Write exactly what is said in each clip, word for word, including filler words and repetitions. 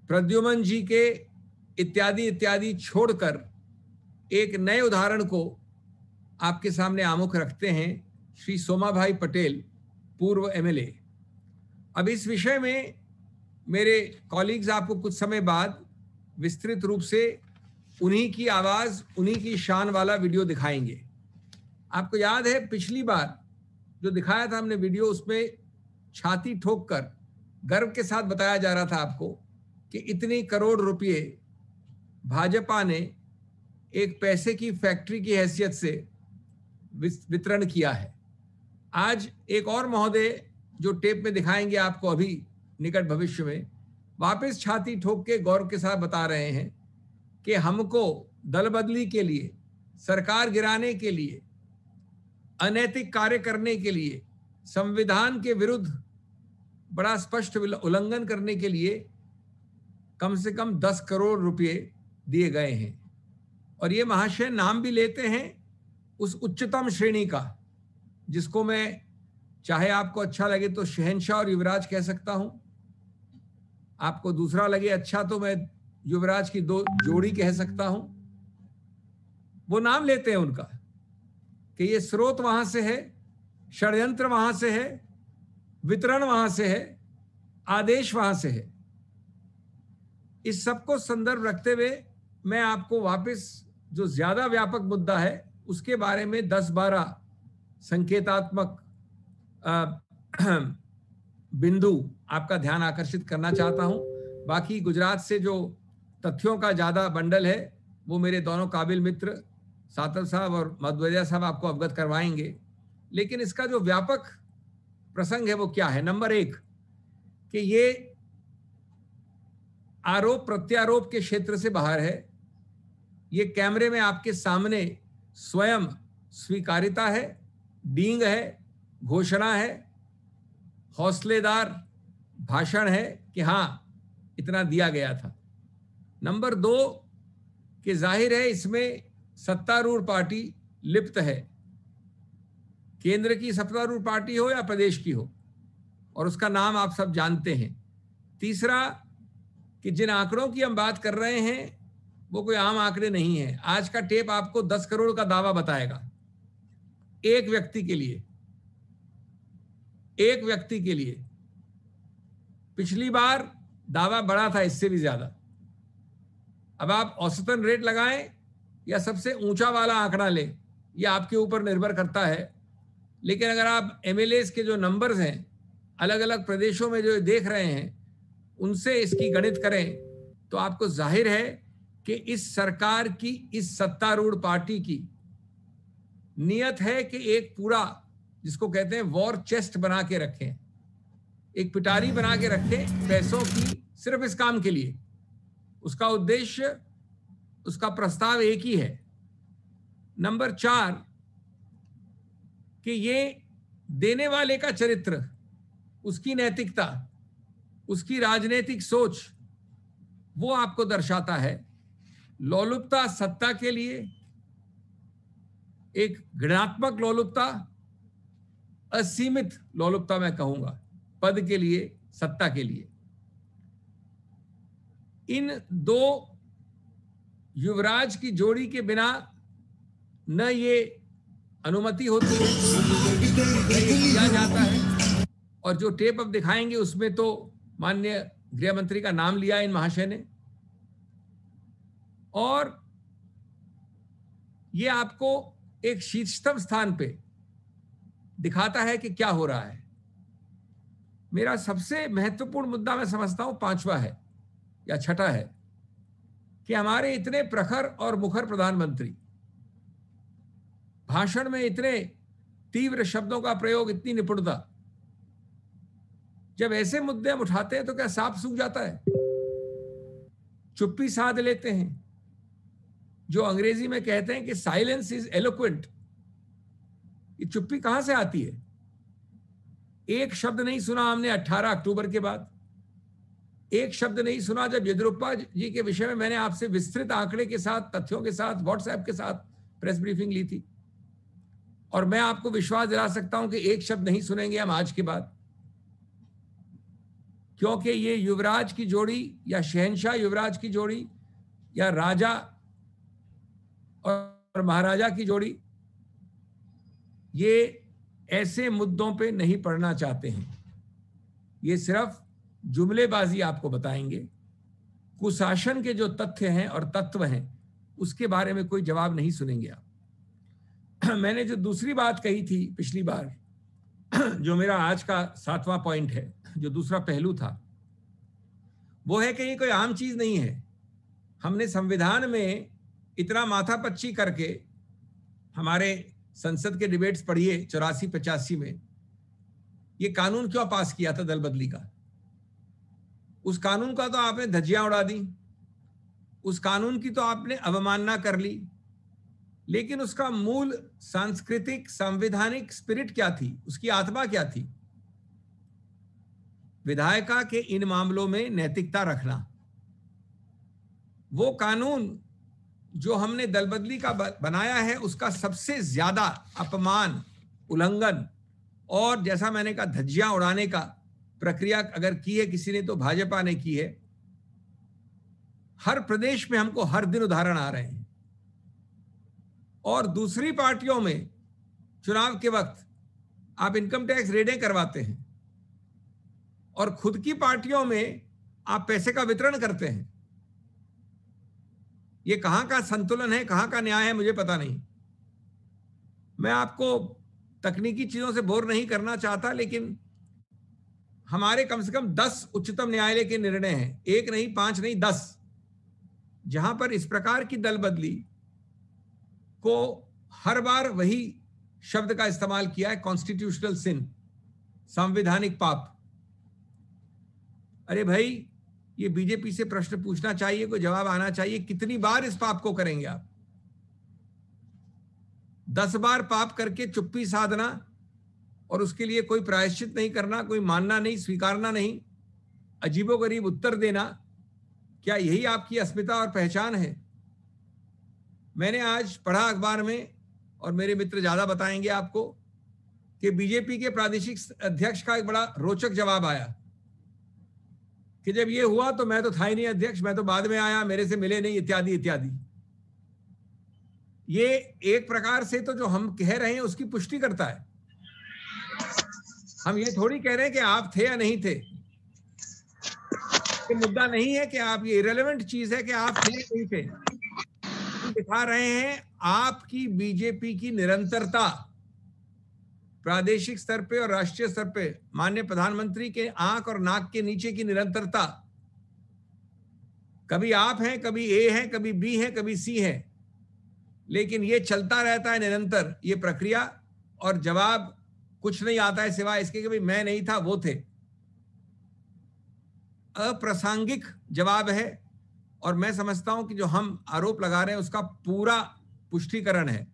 प्रद्युमन जी के इत्यादि इत्यादि छोड़कर एक नए उदाहरण को आपके सामने आमुख रखते हैं, श्री सोमाभाई पटेल, पूर्व एमएलए। अब इस विषय में मेरे कॉलीग्स आपको कुछ समय बाद विस्तृत रूप से उन्हीं की आवाज़, उन्हीं की शान वाला वीडियो दिखाएंगे। आपको याद है पिछली बार जो दिखाया था हमने वीडियो, उसमें छाती ठोक कर गर्व के साथ बताया जा रहा था आपको कि इतनी करोड़ रुपए भाजपा ने एक पैसे की फैक्ट्री की हैसियत से वितरण किया है। आज एक और महोदय जो टेप में दिखाएंगे आपको अभी निकट भविष्य में, वापस छाती ठोक के गौरव के साथ बता रहे हैं कि हमको दल बदली के लिए, सरकार गिराने के लिए, अनैतिक कार्य करने के लिए, संविधान के विरुद्ध बड़ा स्पष्ट उल्लंघन करने के लिए कम से कम दस करोड़ रुपए दिए गए हैं। और ये महाशय नाम भी लेते हैं उस उच्चतम श्रेणी का, जिसको मैं, चाहे आपको अच्छा लगे तो शहंशाह और युवराज कह सकता हूं, आपको दूसरा लगे अच्छा तो मैं युवराज की दो जोड़ी कह सकता हूं। वो नाम लेते हैं उनका कि ये स्रोत वहां से है, षड्यंत्र वहां से है, वितरण वहां से है, आदेश वहां से है। इस सबको संदर्भ रखते हुए मैं आपको वापस जो ज्यादा व्यापक मुद्दा है उसके बारे में दस बारह संकेतात्मक बिंदु आपका ध्यान आकर्षित करना चाहता हूं। बाकी गुजरात से जो तथ्यों का ज्यादा बंडल है वो मेरे दोनों काबिल मित्र सातव साहब और मधुवरिया साहब आपको अवगत करवाएंगे। लेकिन इसका जो व्यापक प्रसंग है वो क्या है? नंबर एक, कि ये आरोप प्रत्यारोप के क्षेत्र से बाहर है। ये कैमरे में आपके सामने स्वयं स्वीकारिता है, डींग है, घोषणा है, हौसलेदार भाषण है कि हाँ इतना दिया गया था। नंबर दो, कि जाहिर है इसमें सत्तारूढ़ पार्टी लिप्त है, केंद्र की सत्तारूढ़ पार्टी हो या प्रदेश की हो, और उसका नाम आप सब जानते हैं। तीसरा, कि जिन आंकड़ों की हम बात कर रहे हैं वो कोई आम आंकड़े नहीं है। आज का टेप आपको दस करोड़ का दावा बताएगा एक व्यक्ति के लिए, एक व्यक्ति के लिए। पिछली बार दावा बड़ा था इससे भी ज्यादा। अब आप औसतन रेट लगाएं या सबसे ऊंचा वाला आंकड़ा लें, यह आपके ऊपर निर्भर करता है। लेकिन अगर आप एमएलएस के जो नंबर्स हैं अलग अलग प्रदेशों में जो देख रहे हैं उनसे इसकी गणित करें तो आपको जाहिर है कि इस सरकार की, इस सत्तारूढ़ पार्टी की नियत है कि एक पूरा, जिसको कहते हैं वॉर चेस्ट बना के रखें, एक पिटारी बना के रखें पैसों की, सिर्फ इस काम के लिए। उसका उद्देश्य, उसका प्रस्ताव एक ही है। नंबर चार, कि ये देने वाले का चरित्र, उसकी नैतिकता, उसकी राजनीतिक सोच, वो आपको दर्शाता है। लोलुपता सत्ता के लिए, एक घृणात्मक लोलुपता, असीमित लोलुपता मैं कहूंगा, पद के लिए, सत्ता के लिए। इन दो युवराज की जोड़ी के बिना न ये अनुमति होती है, न ये किया जाता है। और जो टेप अब दिखाएंगे उसमें तो माननीय गृह मंत्री का नाम लिया इन महाशय ने, और ये आपको एक शीर्षतम स्थान पे दिखाता है कि क्या हो रहा है। मेरा सबसे महत्वपूर्ण मुद्दा मैं समझता हूं पांचवा है या छठा है, कि हमारे इतने प्रखर और मुखर प्रधानमंत्री भाषण में इतने तीव्र शब्दों का प्रयोग, इतनी निपुणता, जब ऐसे मुद्दे हम उठाते हैं तो क्या सांप सूख जाता है? चुप्पी साध लेते हैं। जो अंग्रेजी में कहते हैं कि साइलेंस इज एलोक्वेंट। ये चुप्पी कहां से आती है? एक शब्द नहीं सुना हमने अठारह अक्टूबर के बाद, एक शब्द नहीं सुना जब येदियुरप्पा जी के विषय में मैंने आपसे विस्तृत आंकड़े के साथ, तथ्यों के साथ, व्हाट्सएप के साथ प्रेस ब्रीफिंग ली थी। और मैं आपको विश्वास दिला सकता हूं कि एक शब्द नहीं सुनेंगे हम आज के बाद। क्योंकि ये युवराज की जोड़ी या शहंशाह युवराज की जोड़ी या राजा और महाराजा की जोड़ी, ये ऐसे मुद्दों पे नहीं पढ़ना चाहते हैं। ये सिर्फ जुमलेबाजी आपको बताएंगे। कुशासन के जो तथ्य हैं और तत्व हैं उसके बारे में कोई जवाब नहीं सुनेंगे आप। मैंने जो दूसरी बात कही थी पिछली बार, जो मेरा आज का सातवां पॉइंट है, जो दूसरा पहलू था, वो है कि ये कोई आम चीज नहीं है। हमने संविधान में इतना माथापच्ची करके, हमारे संसद के डिबेट्स पढ़िए चौरासी पचासी में, ये कानून क्यों पास किया था दल बदली का? उस कानून का तो आपने धज्जियां उड़ा दी, उस कानून की तो आपने अवमानना कर ली, लेकिन उसका मूल सांस्कृतिक संवैधानिक स्पिरिट क्या थी, उसकी आत्मा क्या थी? विधायिका के इन मामलों में नैतिकता रखना। वो कानून जो हमने दल बदली का बनाया है उसका सबसे ज्यादा अपमान, उल्लंघन और जैसा मैंने कहा धज्जियां उड़ाने का प्रक्रिया अगर की है किसी ने तो भाजपा ने की है। हर प्रदेश में हमको हर दिन उदाहरण आ रहे हैं। और दूसरी पार्टियों में चुनाव के वक्त आप इनकम टैक्स रेडें करवाते हैं और खुद की पार्टियों में आप पैसे का वितरण करते हैं। ये कहां का संतुलन है, कहां का न्याय है, मुझे पता नहीं। मैं आपको तकनीकी चीजों से बोर नहीं करना चाहता, लेकिन हमारे कम से कम दस उच्चतम न्यायालय के निर्णय हैं, एक नहीं, पांच नहीं, दस, जहां पर इस प्रकार की दल बदली को हर बार वही शब्द का इस्तेमाल किया है, कॉन्स्टिट्यूशनल सिन, संवैधानिक पाप। अरे भाई, ये बीजेपी से प्रश्न पूछना चाहिए, कोई जवाब आना चाहिए। कितनी बार इस पाप को करेंगे आप? दस बार पाप करके चुप्पी साधना और उसके लिए कोई प्रायश्चित नहीं करना, कोई मानना नहीं, स्वीकारना नहीं, अजीबोगरीब उत्तर देना, क्या यही आपकी अस्मिता और पहचान है? मैंने आज पढ़ा अखबार में, और मेरे मित्र ज्यादा बताएंगे आपको, कि बीजेपी के प्रादेशिक अध्यक्ष का एक बड़ा रोचक जवाब आया कि जब ये हुआ तो मैं तो था ही नहीं अध्यक्ष, मैं तो बाद में आया, मेरे से मिले नहीं, इत्यादि इत्यादि। ये एक प्रकार से तो जो हम कह रहे हैं उसकी पुष्टि करता है। हम ये थोड़ी कह रहे हैं कि आप थे या नहीं थे। ये मुद्दा नहीं है कि आप, ये इरेलेवेंट चीज है कि आप थे या नहीं थे। हम दिखा रहे हैं आपकी बीजेपी की निरंतरता, प्रादेशिक स्तर पे और राष्ट्रीय स्तर पे माननीय प्रधानमंत्री के आंख और नाक के नीचे की निरंतरता। कभी आप हैं, कभी ए हैं, कभी बी हैं, कभी सी हैं, लेकिन ये चलता रहता है निरंतर ये प्रक्रिया, और जवाब कुछ नहीं आता है सिवाय इसके कि भाई मैं नहीं था, वो थे। अप्रासंगिक जवाब है, और मैं समझता हूं कि जो हम आरोप लगा रहे हैं उसका पूरा पुष्टिकरण है।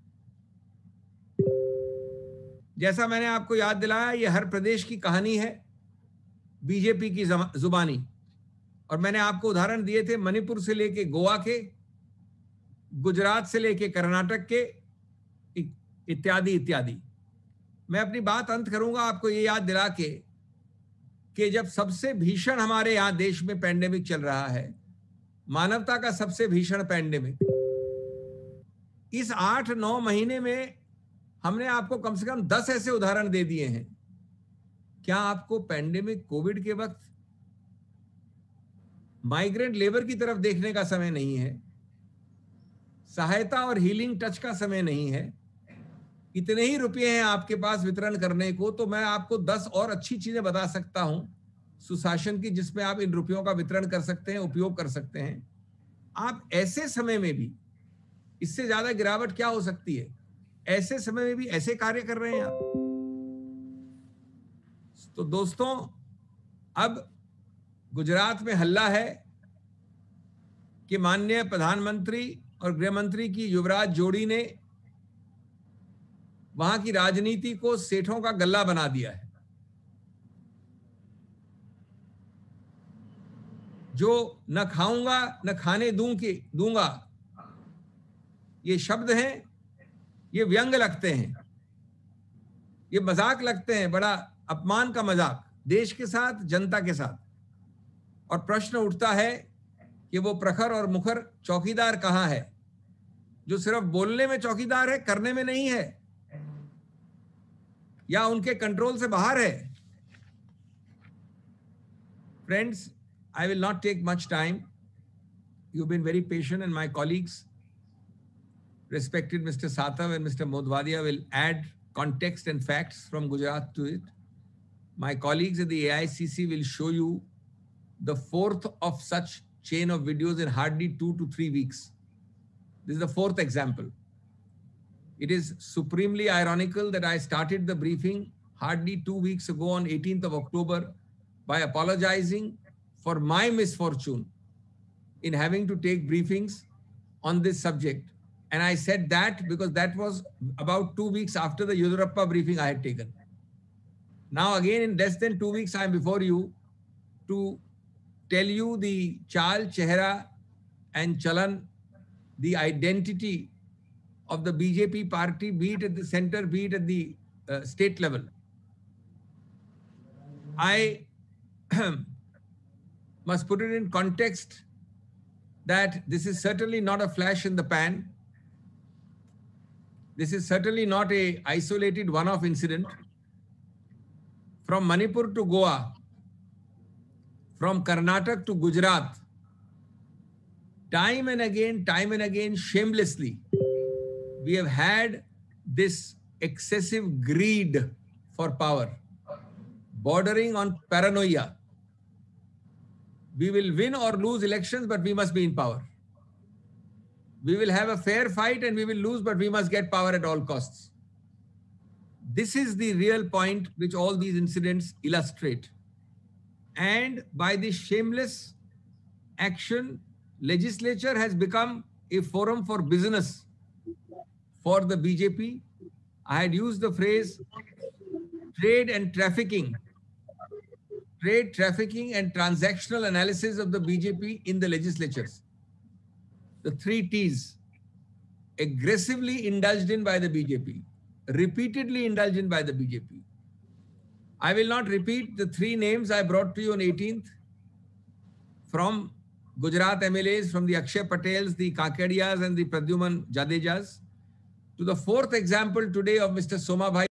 जैसा मैंने आपको याद दिलाया, ये हर प्रदेश की कहानी है, बीजेपी की जुबानी। और मैंने आपको उदाहरण दिए थे मणिपुर से लेके गोवा के, गुजरात से लेके कर्नाटक के, इत्यादि इत्यादि। मैं अपनी बात अंत करूंगा आपको ये याद दिला के कि जब सबसे भीषण हमारे यहां देश में पैंडेमिक चल रहा है, मानवता का सबसे भीषण पैंडेमिक, इस आठ नौ महीने में हमने आपको कम से कम दस ऐसे उदाहरण दे दिए हैं। क्या आपको पैंडेमिक कोविड के वक्त माइग्रेंट लेबर की तरफ देखने का समय नहीं है? सहायता और हीलिंग टच का समय नहीं है? इतने ही रुपए हैं आपके पास वितरण करने को, तो मैं आपको दस और अच्छी चीजें बता सकता हूं सुशासन की, जिसमें आप इन रुपयों का वितरण कर सकते हैं, उपयोग कर सकते हैं। आप ऐसे समय में भी, इससे ज्यादा गिरावट क्या हो सकती है, ऐसे समय में भी ऐसे कार्य कर रहे हैं आप। तो दोस्तों, अब गुजरात में हल्ला है कि माननीय प्रधानमंत्री और गृह मंत्री की युवराज जोड़ी ने वहां की राजनीति को सेठों का गल्ला बना दिया है। जो न खाऊंगा न खाने दूं के दूंगा, ये शब्द हैं, ये व्यंग लगते हैं, ये मजाक लगते हैं, बड़ा अपमान का मजाक देश के साथ, जनता के साथ। और प्रश्न उठता है कि वो प्रखर और मुखर चौकीदार कहाँ है, जो सिर्फ बोलने में चौकीदार है, करने में नहीं है, या उनके कंट्रोल से बाहर है। Friends, I will not take much time. You've been very patient, and my colleagues, respected Mister Satav and Mister Modwadia, will add context and facts from Gujarat to it. My colleagues at the A I C C will show you the fourth of such chain of videos in hardly two to three weeks. This is the fourth example. It is supremely ironical that I started the briefing hardly two weeks ago on eighteenth of October by apologizing for my misfortune in having to take briefings on this subject. And I said that because that was about two weeks after the Yudhurappa briefing I had taken. Now again, in less than two weeks, I am before you to tell you the chal, chehra and chalan, the identity of the B J P party, be it at the center, be it at the uh, state level. I must put it in context that this is certainly not a flash in the pan. This is certainly not a isolated one-off incident. From Manipur to Goa, from Karnataka to Gujarat, time and again, time and again, shamelessly, we have had this excessive greed for power, bordering on paranoia. We will win or lose elections, but we must be in power. We will have a fair fight and we will lose, but we must get power at all costs. This is the real point which all these incidents illustrate. And by this shameless action, legislature has become a forum for business for the B J P. I had used the phrase trade and trafficking, trade, trafficking and transactional analysis of the B J P in the legislatures. The three T's, aggressively indulged in by the B J P, repeatedly indulged in by the B J P. I will not repeat the three names I brought to you on eighteenth from Gujarat M L As, from the Akshay Patels, the Kakadiyas and the Pradyuman Jadejas, to the fourth example today of Mister Soma Bhai,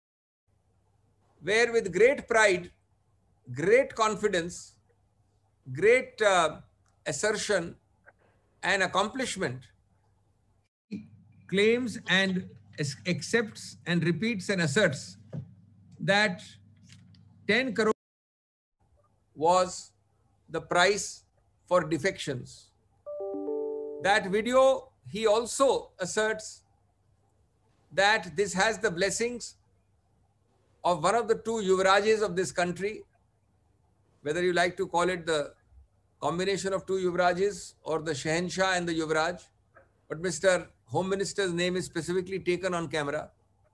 where with great pride, great confidence, great uh, assertion and accomplishment, he claims and accepts and repeats and asserts that ten crore was the price for defections. That video, he also asserts that this has the blessings of one of the two Yuvarajas of this country, whether you like to call it the combination of two Yuvarajas or the Shahenshah and the Yuvaraj, but Mister Home Minister's name is specifically taken on camera.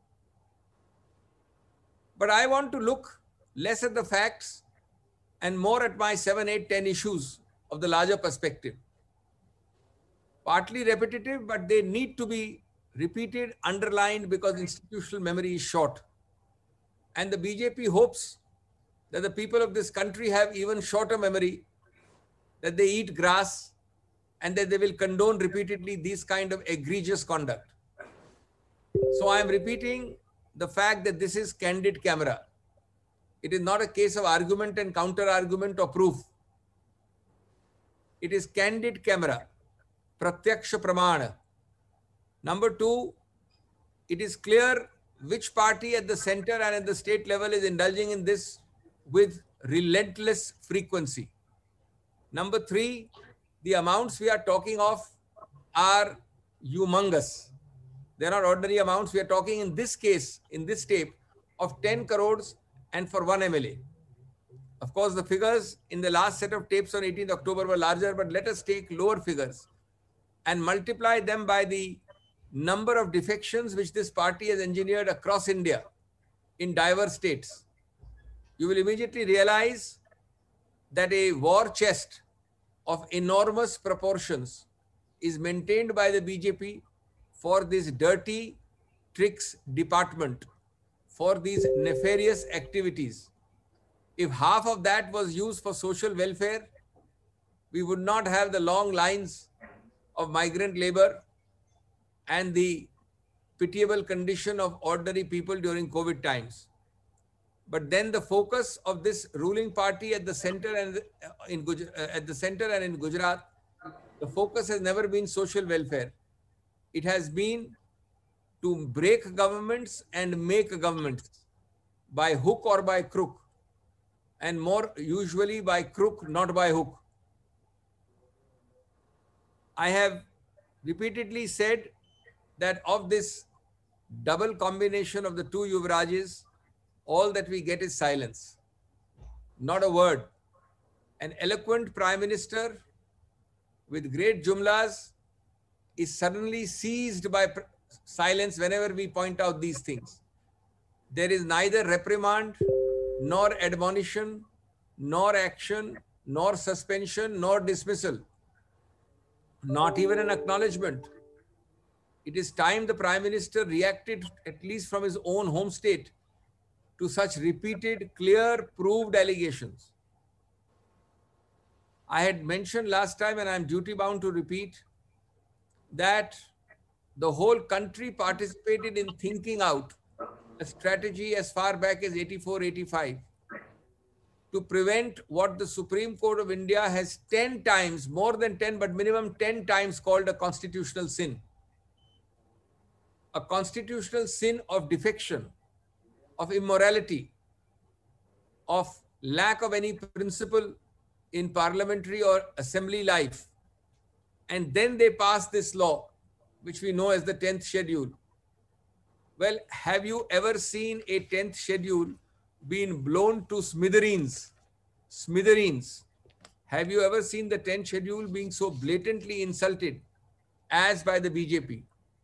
But I want to look less at the facts and more at my seven, eight, ten issues of the larger perspective. Partly repetitive, but they need to be repeated, underlined, because institutional memory is short. And the B J P hopes that the people of this country have even shorter memory, that they eat grass, and that they will condone repeatedly these kind of egregious conduct. So I am repeating the fact that this is candid camera. It is not a case of argument and counter-argument or proof. It is candid camera, pratyaksha pramana. Number two, it is clear which party at the center and at the state level is indulging in this with relentless frequency. Number three, the amounts we are talking of are humongous. They are not ordinary amounts. We are talking in this case, in this tape, of ten crores and for one M L A. Of course, the figures in the last set of tapes on eighteenth October were larger, but let us take lower figures and multiply them by the number of defections which this party has engineered across India in diverse states. You will immediately realize that a war chest of enormous proportions is maintained by the B J P for this dirty tricks department, for these nefarious activities. If half of that was used for social welfare, we would not have the long lines of migrant labor and the pitiable condition of ordinary people during COVID times. But then the focus of this ruling party at the center and in at the center and in Gujarat, the focus has never been social welfare. It has been to break governments and make governments by hook or by crook, and more usually by crook, not by hook. I have repeatedly said that of this double combination of the two Yuvarajas, all that we get is silence, not a word. An eloquent prime minister with great jumlas is suddenly seized by silence whenever we point out these things. There is neither reprimand, nor admonition, nor action, nor suspension, nor dismissal, not even an acknowledgement. It is time the Prime Minister reacted, at least from his own home state, to such repeated, clear, proved allegations. I had mentioned last time, and I am duty bound to repeat, that the whole country participated in thinking out a strategy as far back as eighty-four, eighty-five to prevent what the Supreme Court of India has ten times, more than ten, but minimum ten times called a constitutional sin. A constitutional sin of defection, of immorality, of lack of any principle in parliamentary or assembly life. And then they pass this law, which we know as the tenth schedule. Well, have you ever seen a tenth schedule being blown to smithereens? Smithereens. Have you ever seen the tenth schedule being so blatantly insulted as by the B J P?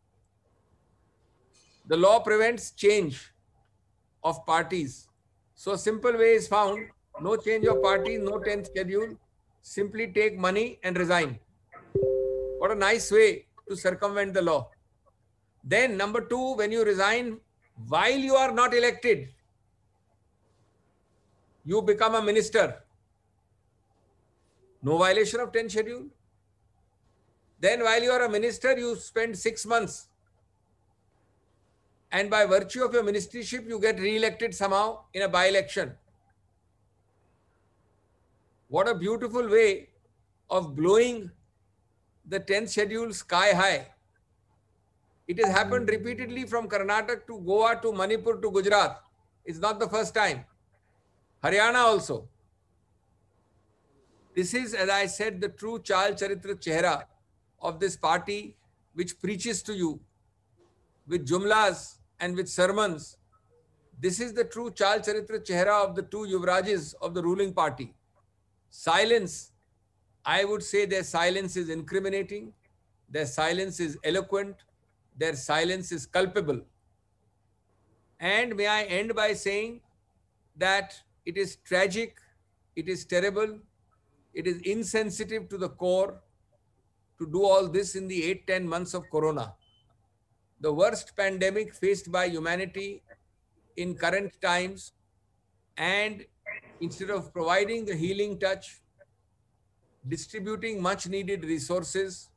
The law prevents change of parties. So a simple way is found: no change of party, no tenth schedule, simply take money and resign. What a nice way to circumvent the law. Then number two, when you resign, while you are not elected, you become a minister. No violation of tenth schedule. Then while you are a minister, you spend six months. And by virtue of your ministership, you get re-elected somehow in a by-election. What a beautiful way of blowing the tenth schedule sky high. It has happened repeatedly from Karnataka to Goa to Manipur to Gujarat. It's not the first time. Haryana also. This is, as I said, the true Chal Charitra Chehra of this party, which preaches to you with jumlas and with sermons. This is the true Chal Charitra Chehra of the two Yuvarajas of the ruling party. Silence, I would say their silence is incriminating, their silence is eloquent, their silence is culpable. And may I end by saying that it is tragic, it is terrible, it is insensitive to the core to do all this in the eight, ten months of Corona. The worst pandemic faced by humanity in current times, and instead of providing the healing touch, distributing much needed resources,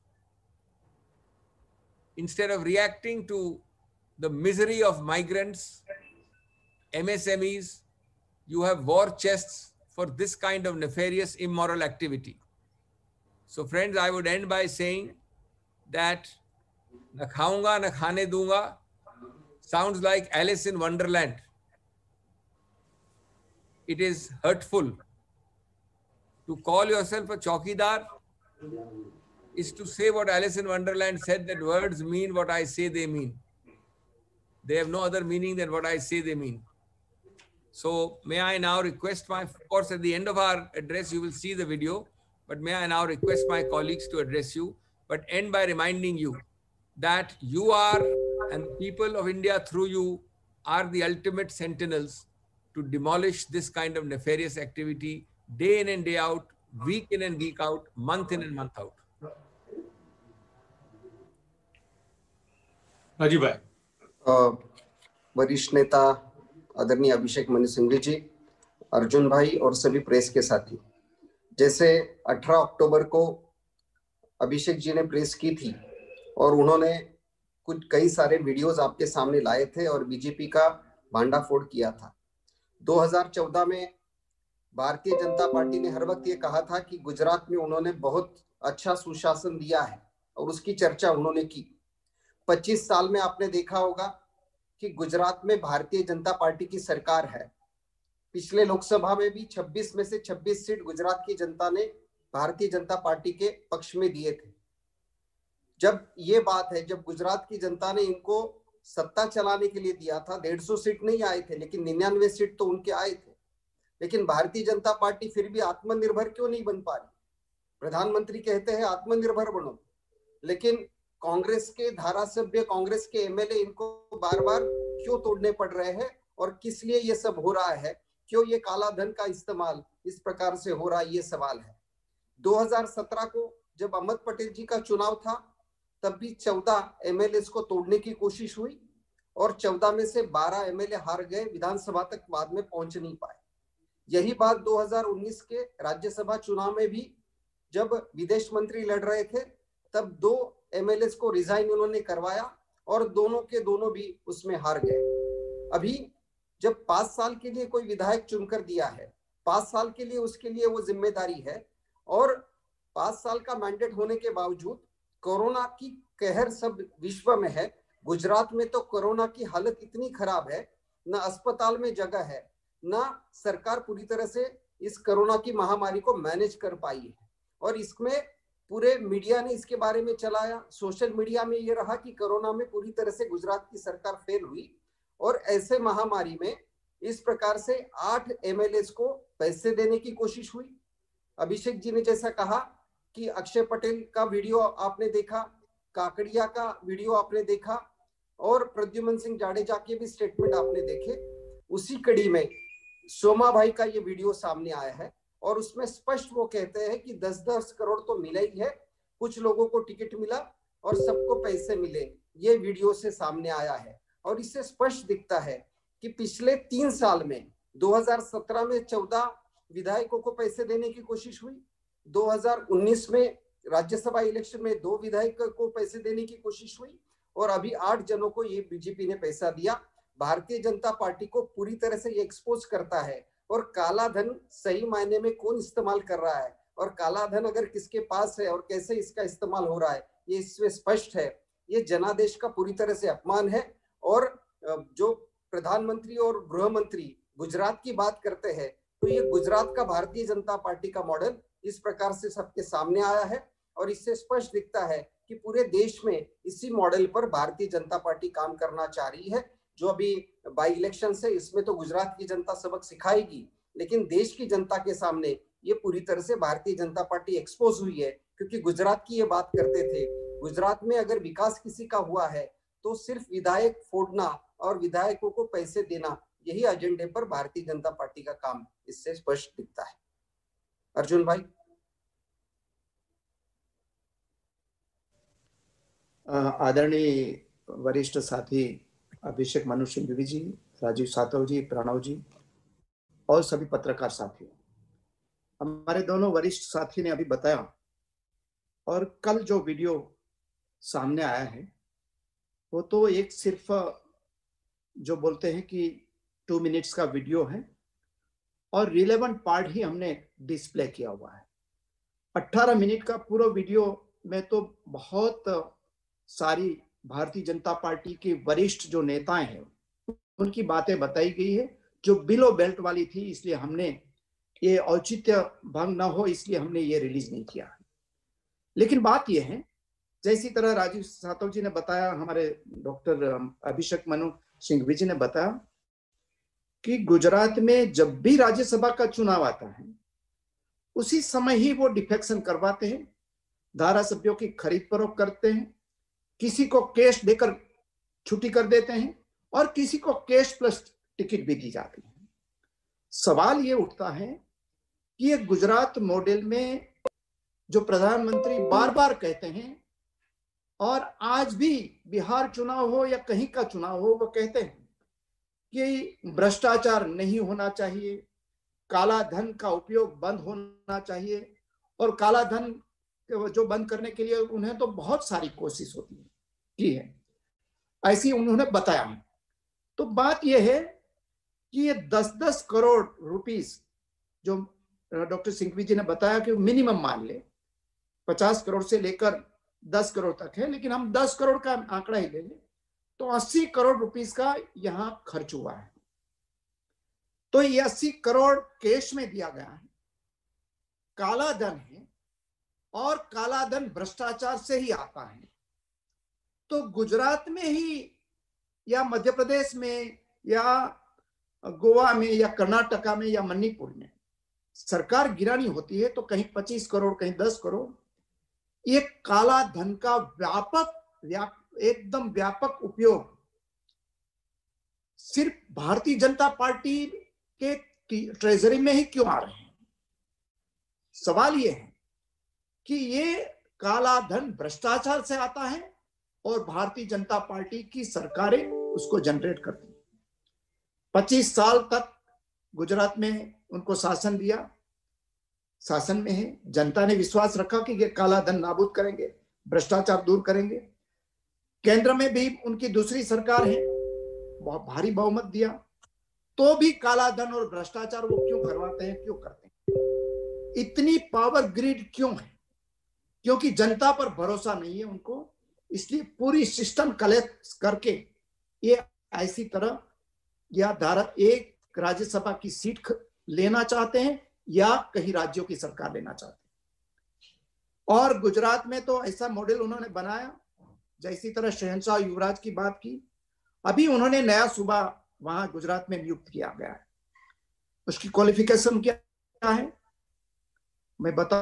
instead of reacting to the misery of migrants, M S M Es, you have war chests for this kind of nefarious, immoral activity. So friends, I would end by saying that na khaunga, na khane dunga sounds like Alice in Wonderland. It is hurtful. To call yourself a chowkidar is to say what Alice in Wonderland said, that words mean what I say they mean. They have no other meaning than what I say they mean. So may I now request my, of course at the end of our address you will see the video, but may I now request my colleagues to address you, but end by reminding you that you are, and the people of India through you, are the ultimate sentinels to demolish this kind of nefarious activity day in and day out, week in and week out, month in and month out. Rajiv भाई, वरिष्ठ नेता आदरणीय अभिषेक मनु सिंघवी जी, अर्जुन भाई और सभी press के साथी, जैसे अठारह अक्टूबर को अभिषेक जी ने प्रेस की थी और उन्होंने कुछ कई सारे वीडियोस आपके सामने लाए थे और बीजेपी का भांडाफोड़ किया था। दो हज़ार चौदह में भारतीय जनता पार्टी ने हर वक्त ये कहा था कि गुजरात में उन्होंने बहुत अच्छा सुशासन दिया है और उसकी चर्चा उन्होंने की। पच्चीस साल में आपने देखा होगा कि गुजरात में भारतीय जनता पार्टी की सरकार है। पिछले लोकसभा में भी छब्बीस में से छब्बीस सीट गुजरात की जनता ने भारतीय जनता पार्टी के पक्ष में दिए थे। जब ये बात है, जब गुजरात की जनता ने इनको सत्ता चलाने के लिए दिया था, डेढ़ सौ सीट नहीं आए थे लेकिन निन्यानवे सीट तो उनके आए थे। लेकिन भारतीय जनता पार्टी फिर भी आत्मनिर्भर क्यों नहीं बन पा रही? प्रधानमंत्री कहते हैं आत्मनिर्भर बनो, लेकिन कांग्रेस के धारासभ्य, कांग्रेस के एमएलए इनको बार बार क्यों तोड़ने पड़ रहे हैं और किस लिए ये सब हो रहा है? क्यों ये काला धन का इस्तेमाल इस प्रकार से हो रहा है, ये सवाल है। दो हज़ार सत्रह को जब अहमद पटेल जी का चुनाव था तब भी चौदह एमएलए को तोड़ने की कोशिश हुई और चौदह में से बारह एमएलए हार गए, विधानसभा तक बाद में पहुंच नहीं पाए। यही बात दो हज़ार उन्नीस के राज्यसभा चुनाव में भी जब विदेश मंत्री लड़ रहे थे तब दो एमएलए को रिजाइन उन्होंने करवाया और दोनों के दोनों भी उसमें हार गए। अभी जब पांच साल के लिए कोई विधायक चुनकर दिया है, पांच साल के लिए उसके लिए वो जिम्मेदारी है और पांच साल का मैंडेट होने के बावजूद कोरोना की कहर सब विश्व में है। गुजरात में तो कोरोना की हालत इतनी खराब है, न अस्पताल में जगह है, न सरकार पूरी तरह से इस कोरोना की महामारी को मैनेज कर पाई है। और इसमें पूरे मीडिया ने इसके बारे में चलाया, सोशल मीडिया में ये रहा कि कोरोना में पूरी तरह से गुजरात की सरकार फेल हुई और ऐसे महामारी में इस प्रकार से आठ एमएलए को पैसे देने की कोशिश हुई। अभिषेक जी ने जैसा कहा कि अक्षय पटेल का वीडियो आपने देखा, काकड़िया का वीडियो आपने देखा और प्रद्युमन सिंह जाडेजा के भी स्टेटमेंट आपने देखे। उसी कड़ी में सोमा भाई का ये वीडियो सामने आया है और उसमें स्पष्ट वो कहते हैं कि दस दस करोड़ तो मिला ही है, कुछ लोगों को टिकट मिला और सबको पैसे मिले। ये वीडियो से सामने आया है और इससे स्पष्ट दिखता है कि पिछले तीन साल में दो हज़ार सत्रह में चौदह विधायकों को पैसे देने की कोशिश हुई, दो हज़ार उन्नीस में राज्यसभा इलेक्शन में दो विधायक को पैसे देने की कोशिश हुई और अभी आठ जनों को ये बीजेपी ने पैसा दिया। भारतीय जनता पार्टी को पूरी तरह से ये एक्सपोज करता है और काला धन सही मायने में कौन इस्तेमाल कर रहा है और काला धन अगर किसके पास है और कैसे इसका इस्तेमाल हो रहा है ये इसमें स्पष्ट है। ये जनादेश का पूरी तरह से अपमान है और जो प्रधानमंत्री और गृह मंत्री गुजरात की बात करते हैं तो ये गुजरात का भारतीय जनता पार्टी का मॉडल इस प्रकार से सबके सामने आया है और इससे स्पष्ट दिखता है कि पूरे देश में इसी मॉडल पर भारतीय जनता पार्टी काम करना चाह रही है। जो अभी बाई इलेक्शन है इसमें तो गुजरात की जनता सबक सिखाएगी, लेकिन देश की जनता के सामने ये पूरी तरह से भारतीय जनता पार्टी एक्सपोज हुई है क्योंकि गुजरात की ये बात करते थे। गुजरात में अगर विकास किसी का हुआ है तो सिर्फ विधायक फोड़ना और विधायकों को पैसे देना, यही एजेंडे पर भारतीय जनता पार्टी का काम इससे स्पष्ट दिखता है। अर्जुन भाई। आदरणीय वरिष्ठ साथी अभिषेक मनु सिंघवी जी, राजीव सातव जी, प्रणव जी और सभी पत्रकार साथियों, हमारे दोनों वरिष्ठ साथी ने अभी बताया और कल जो वीडियो सामने आया है वो तो एक सिर्फ जो बोलते हैं कि टू मिनट्स का वीडियो है और रिलेवेंट पार्ट ही हमने डिस्प्ले किया हुआ है। अठारह मिनट का पूरा वीडियो में तो बहुत सारी भारतीय जनता पार्टी के वरिष्ठ जो नेताएं हैं उनकी बातें बताई गई है जो बिलो बेल्ट वाली थी, इसलिए हमने ये औचित्य भंग ना हो इसलिए हमने ये रिलीज नहीं किया। लेकिन बात यह है, जैसी तरह राजीव सातव जी ने बताया, हमारे डॉक्टर अभिषेक मनु सिंघवी जी ने बताया कि गुजरात में जब भी राज्यसभा का चुनाव आता है उसी समय ही वो डिफेक्शन करवाते हैं, धारासभ्यों की खरीद फरोख्त करते हैं, किसी को कैश देकर छुट्टी कर देते हैं और किसी को कैश प्लस टिकट भी दी जाती है। सवाल ये उठता है कि ये गुजरात मॉडल में जो प्रधानमंत्री बार बार कहते हैं और आज भी बिहार चुनाव हो या कहीं का चुनाव हो वो कहते हैं कि भ्रष्टाचार नहीं होना चाहिए, काला धन का उपयोग बंद होना चाहिए, और काला धन जो बंद करने के लिए उन्हें तो बहुत सारी कोशिश होती है की है, ऐसी उन्होंने बताया है। तो बात यह है कि ये दस दस करोड़ रुपीस जो डॉक्टर सिंघवी जी ने बताया कि मिनिमम मान ले पचास करोड़ से लेकर दस करोड़ तक है, लेकिन हम दस करोड़ का आंकड़ा ही ले लें तो अस्सी करोड़ रुपीस का यहां खर्च हुआ है। तो ये अस्सी करोड़ कैश में दिया गया है, काला धन है, और काला धन भ्रष्टाचार से ही आता है। तो गुजरात में ही या मध्य प्रदेश में या गोवा में या कर्नाटका में या मणिपुर में सरकार गिरानी होती है तो कहीं पच्चीस करोड़ कहीं दस करोड़, ये काला धन का व्यापक व्याप, एकदम व्यापक उपयोग सिर्फ भारतीय जनता पार्टी के ट्रेजरी में ही क्यों आ रहे हैं? सवाल ये है कि ये काला धन भ्रष्टाचार से आता है और भारतीय जनता पार्टी की सरकारें उसको जनरेट करती हैं। पच्चीस साल तक गुजरात में उनको शासन दिया, शासन में है, जनता ने विश्वास रखा कि ये काला धन नाबूद करेंगे, भ्रष्टाचार दूर करेंगे। केंद्र में भी उनकी दूसरी सरकार है, बहुत भारी बहुमत दिया, तो भी काला धन और भ्रष्टाचार वो क्यों करवाते हैं, क्यों करते हैं? इतनी पावर ग्रिड क्यों है? क्योंकि जनता पर भरोसा नहीं है उनको, इसलिए पूरी सिस्टम कलेक्ट करके ये ऐसी तरह या धारा एक राज्यसभा की सीट लेना चाहते हैं या कहीं राज्यों की सरकार लेना चाहते हैं। और गुजरात में तो ऐसा मॉडल उन्होंने बनाया, जैसी तरह शहंशाह युवराज की बात की, अभी उन्होंने नया सूबा वहां गुजरात में नियुक्त किया गया है। उसकी क्वालिफिकेशन क्या है मैं बता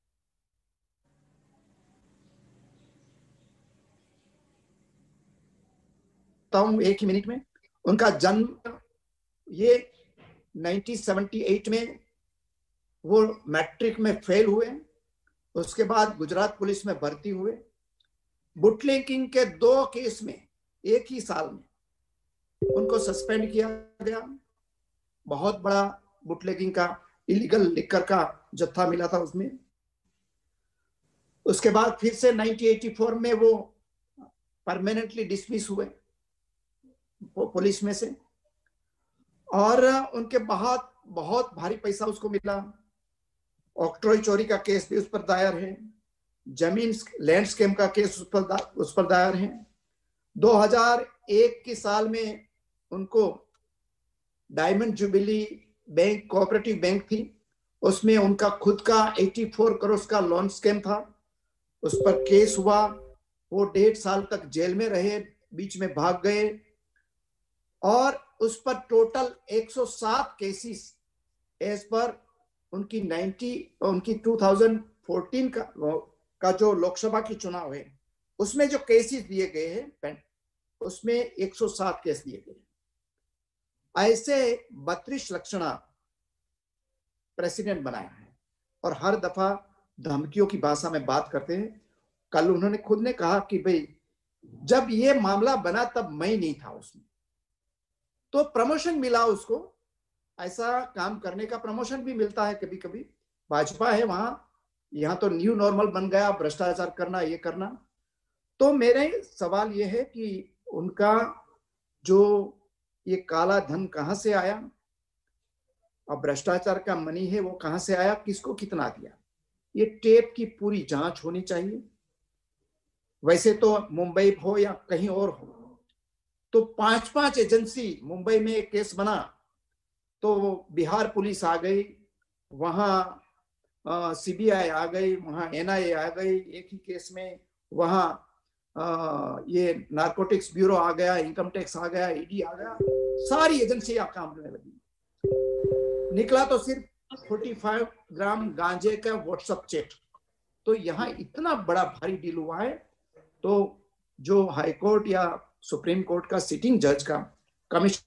हूं एक ही मिनट में। उनका जन्म ये उन्नीस सौ अठहत्तर में वो मैट्रिक में फेल हुए, उसके बाद गुजरात पुलिस में भर्ती हुए। बुटलेगिंग के दो केस में एक ही साल में उनको सस्पेंड किया गया। बहुत बड़ा बुटलेगिंग का इलीगल लिकर का जत्था मिला था उसमें। उसके बाद फिर से उन्नीस सौ चौरासी में वो परमानेंटली डिसमिस हुए पुलिस में से, और उनके बहुत बहुत भारी पैसा उसको मिला। ऑक्ट्रॉय चोरी का केस भी उस पर दायर है, जमीन लैंड स्कैम का केस उस पर उस पर दायर है। दो हज़ार एक के साल में उनको diamond jubilee bank cooperative bank थी, उसमें उनका खुद का चौरासी करोड़ का लोन स्कैम था, उस पर केस हुआ। वो डेढ़ साल तक जेल में रहे, बीच में भाग गए, और उस पर टोटल एक सौ सात केसेस एज पर उनकी नब्बे उनकी दो हज़ार चौदह का का जो लोकसभा की चुनाव है उसमें जो केसेस दिए गए हैं उसमें एक सौ सात केस दिए गए। ऐसे बत्रीस लक्षणा प्रेसिडेंट बनाया है और हर दफा धमकियों की भाषा में बात करते हैं। कल उन्होंने खुद ने कहा कि भाई जब ये मामला बना तब मैं नहीं था उसमें, तो प्रमोशन मिला उसको। ऐसा काम करने का प्रमोशन भी मिलता है कभी कभी, भाजपा है वहां, यहाँ तो न्यू नॉर्मल बन गया भ्रष्टाचार करना, ये करना। तो मेरे सवाल ये है कि उनका जो ये काला धन कहां से आया और भ्रष्टाचार का मनी है वो कहां से आया, किसको कितना दिया, ये टेप की पूरी जांच होनी चाहिए। वैसे तो मुंबई हो या कहीं और हो तो पांच पांच एजेंसी, मुंबई में एक केस बना तो बिहार पुलिस आ गई, वहां सीबीआई आ गई, वहां एनआईए आ गई एक ही केस में, वहां आ, ये नारकोटिक्स ब्यूरो आ गया, इनकम टैक्स आ गया, ईडी आ गया, सारी एजेंसियां काम करने लगी। निकला तो सिर्फ पैंतालीस ग्राम गांजे का व्हाट्सएप चैट। तो यहाँ इतना बड़ा भारी डील हुआ है। तो जो हाई कोर्ट या सुप्रीम कोर्ट का सिटिंग जज का कमिश्नर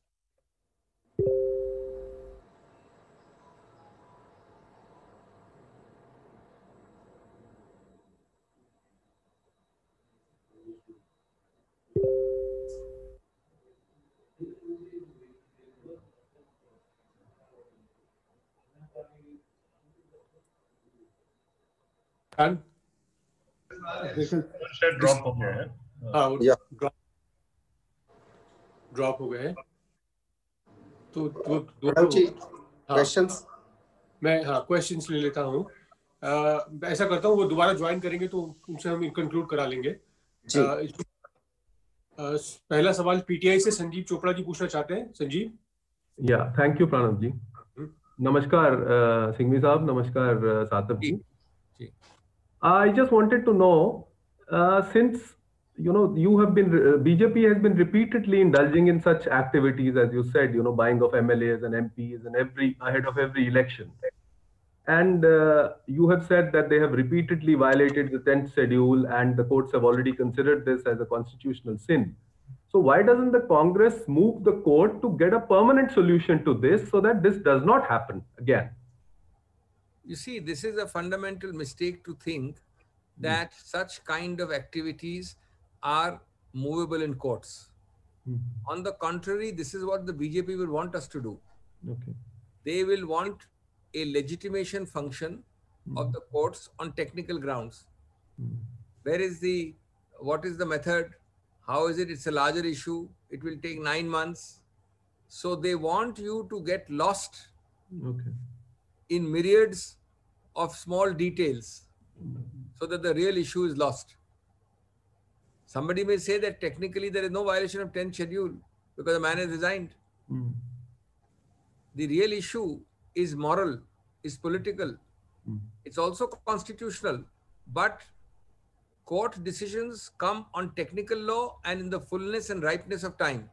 ड्रॉप हो गया है। हाँ, या ड्रॉप हो गए हैं। तो वो प्रणव जी, हाँ, क्वेश्चंस मैं हाँ क्वेश्चंस ले लेता हूँ। ऐसा करता हूँ, वो दोबारा ज्वाइन करेंगे तो उनसे हम कंक्लूड करा लेंगे। जी। आ, आ, पहला सवाल पीटीआई से संजीव चोपड़ा जी पूछना चाहते हैं। संजीव। या थैंक यू प्रणव जी। नमस्कार सिंघवी साहब, नमस्कार Satav ji. I just wanted to know, uh, since you know you have been uh, B J P has been repeatedly indulging in such activities, as you said, you know, buying of M L As and M Ps and every ahead of every election, and uh, you have said that they have repeatedly violated the tenth schedule, and the courts have already considered this as a constitutional sin. So why doesn't the Congress move the court to get a permanent solution to this so that this does not happen again? You see, this is a fundamental mistake to think that mm. such kind of activities are movable in courts. Mm. On the contrary, this is what the B J P will want us to do. Okay. They will want a legitimation function mm. of the courts on technical grounds. Mm. Where is the, what is the method? How is it? It's a larger issue. It will take nine months. So they want you to get lost okay. in myriads of small details so that the real issue is lost. Somebody may say that technically there is no violation of tenth schedule because the man has resigned. Mm. The real issue is moral, is political. Mm. It's also constitutional, but court decisions come on technical law and in the fullness and ripeness of time.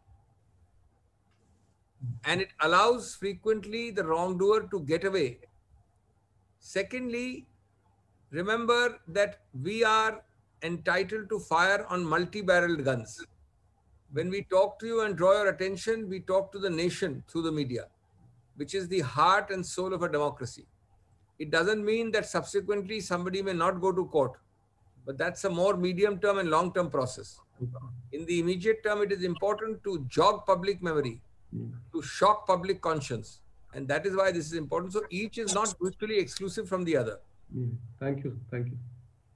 And it allows frequently the wrongdoer to get away. Secondly, remember that we are entitled to fire on multi-barreled guns. When we talk to you and draw your attention, we talk to the nation through the media, which is the heart and soul of a democracy. It doesn't mean that subsequently somebody may not go to court, but that's a more medium-term and long-term process. In the immediate term, it is important to jog public memory, to shock public conscience. And that is why this is important. So each is not mutually exclusive from the other. Mm. Thank you. Thank you.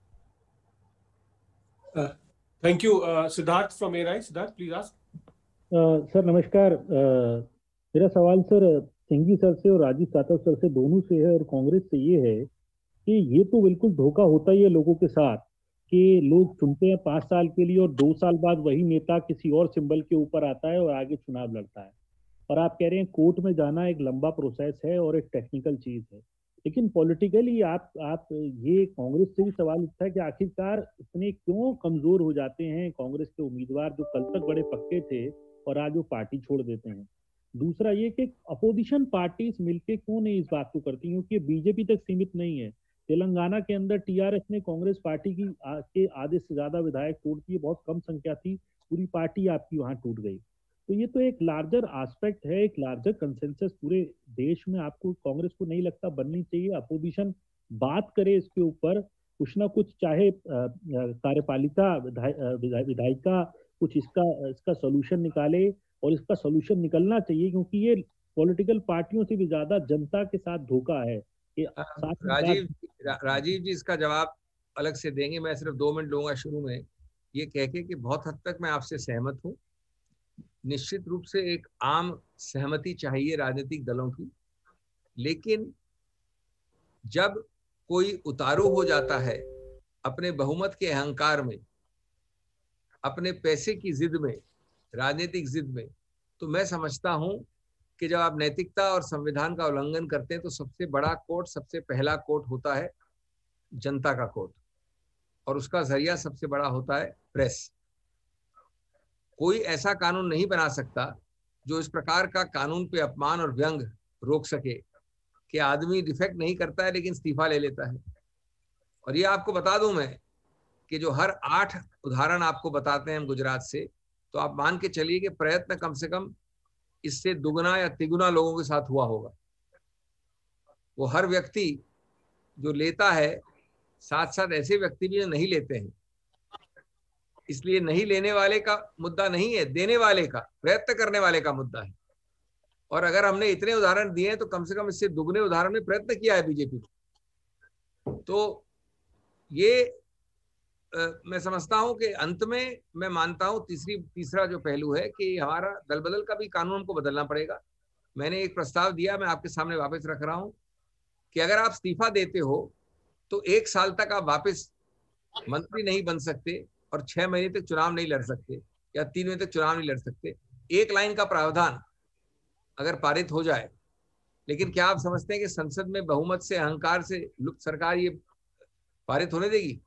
Uh, thank you. Uh, Siddharth from A R I. Siddharth, please ask. Uh, sir नमस्कार. uh, मेरा सवाल sir Singhvi sir से और Rajiv Satav sir से दोनों से है और कांग्रेस से ये है कि ये तो बिल्कुल धोखा होता ही है लोगों के साथ कि लोग चुनते हैं पांच साल के लिए और दो साल बाद वही नेता किसी और सिंबल के ऊपर आता है और आगे चुनाव लड़ता है। और आप कह रहे हैं कोर्ट में जाना एक लंबा प्रोसेस है और एक टेक्निकल चीज है, लेकिन पॉलिटिकली आप आप ये कांग्रेस से भी सवाल उठता है कि आखिरकार इतने क्यों कमजोर हो जाते हैं कांग्रेस के उम्मीदवार जो कल तक बड़े पक्के थे और आज वो पार्टी छोड़ देते हैं। दूसरा ये कि अपोजिशन पार्टीज मिलके क्यों नहीं इस बात को करती, क्योंकि बीजेपी तक सीमित नहीं है। तेलंगाना के अंदर टीआरएस ने कांग्रेस पार्टी की के आधे से ज्यादा विधायक तोड़ दिए, बहुत कम संख्या थी, पूरी पार्टी आपकी वहां टूट गई। तो ये तो एक लार्जर एस्पेक्ट है, एक लार्जर कंसेंसस पूरे देश में आपको कांग्रेस को नहीं लगता बननी चाहिए? अपोजिशन बात करे इसके ऊपर, कुछ ना कुछ, चाहे कार्यपालिका विधायिका कुछ इसका इसका सोल्यूशन निकाले और इसका सोल्यूशन निकलना चाहिए, क्योंकि ये पॉलिटिकल पार्टियों से भी ज्यादा जनता के साथ धोखा है। कि राजीव रा, राजीव जी इसका जवाब अलग से देंगे, मैं सिर्फ दो मिनट लूंगा शुरू में ये कह के कि बहुत हद तक मैं आपसे सहमत हूँ। निश्चित रूप से एक आम सहमति चाहिए राजनीतिक दलों की, लेकिन जब कोई उतारू हो जाता है अपने बहुमत के अहंकार में, अपने पैसे की जिद में, राजनीतिक जिद में, तो मैं समझता हूं कि जब आप नैतिकता और संविधान का उल्लंघन करते हैं तो सबसे बड़ा कोर्ट, सबसे पहला कोर्ट होता है जनता का कोर्ट, और उसका जरिया सबसे बड़ा होता है प्रेस। कोई ऐसा कानून नहीं बना सकता जो इस प्रकार का कानून पे अपमान और व्यंग रोक सके कि आदमी डिफेक्ट नहीं करता है लेकिन इस्तीफा ले लेता है। और ये आपको बता दूं मैं कि जो हर आठ उदाहरण आपको बताते हैं हम गुजरात से, तो आप मान के चलिए कि प्रयत्न कम से कम इससे दुगना या तिगुना लोगों के साथ हुआ होगा। वो हर व्यक्ति जो लेता है, साथ साथ ऐसे व्यक्ति भी जो नहीं लेते हैं। इसलिए नहीं लेने वाले का मुद्दा नहीं है, देने वाले का, प्रयत्न करने वाले का मुद्दा है। और अगर हमने इतने उदाहरण दिए हैं तो कम से कम इससे दुगने उदाहरण में प्रयत्न किया है बीजेपी को। तो ये आ, मैं समझता हूं कि अंत में मैं मानता हूं तीसरी तीसरा जो पहलू है कि हमारा दल बदल का भी कानून को बदलना पड़ेगा। मैंने एक प्रस्ताव दिया, मैं आपके सामने वापस रख रहा हूं कि अगर आप इस्तीफा देते हो तो एक साल तक आप वापस मंत्री नहीं बन सकते और छह महीने तक चुनाव नहीं लड़ सकते या तीन महीने तक चुनाव नहीं लड़ सकते। एक लाइन का प्रावधान अगर पारित हो जाए, लेकिन क्या आप समझते हैं कि संसद में बहुमत से, अहंकार से लुप्त सरकार ये पारित होने देगी?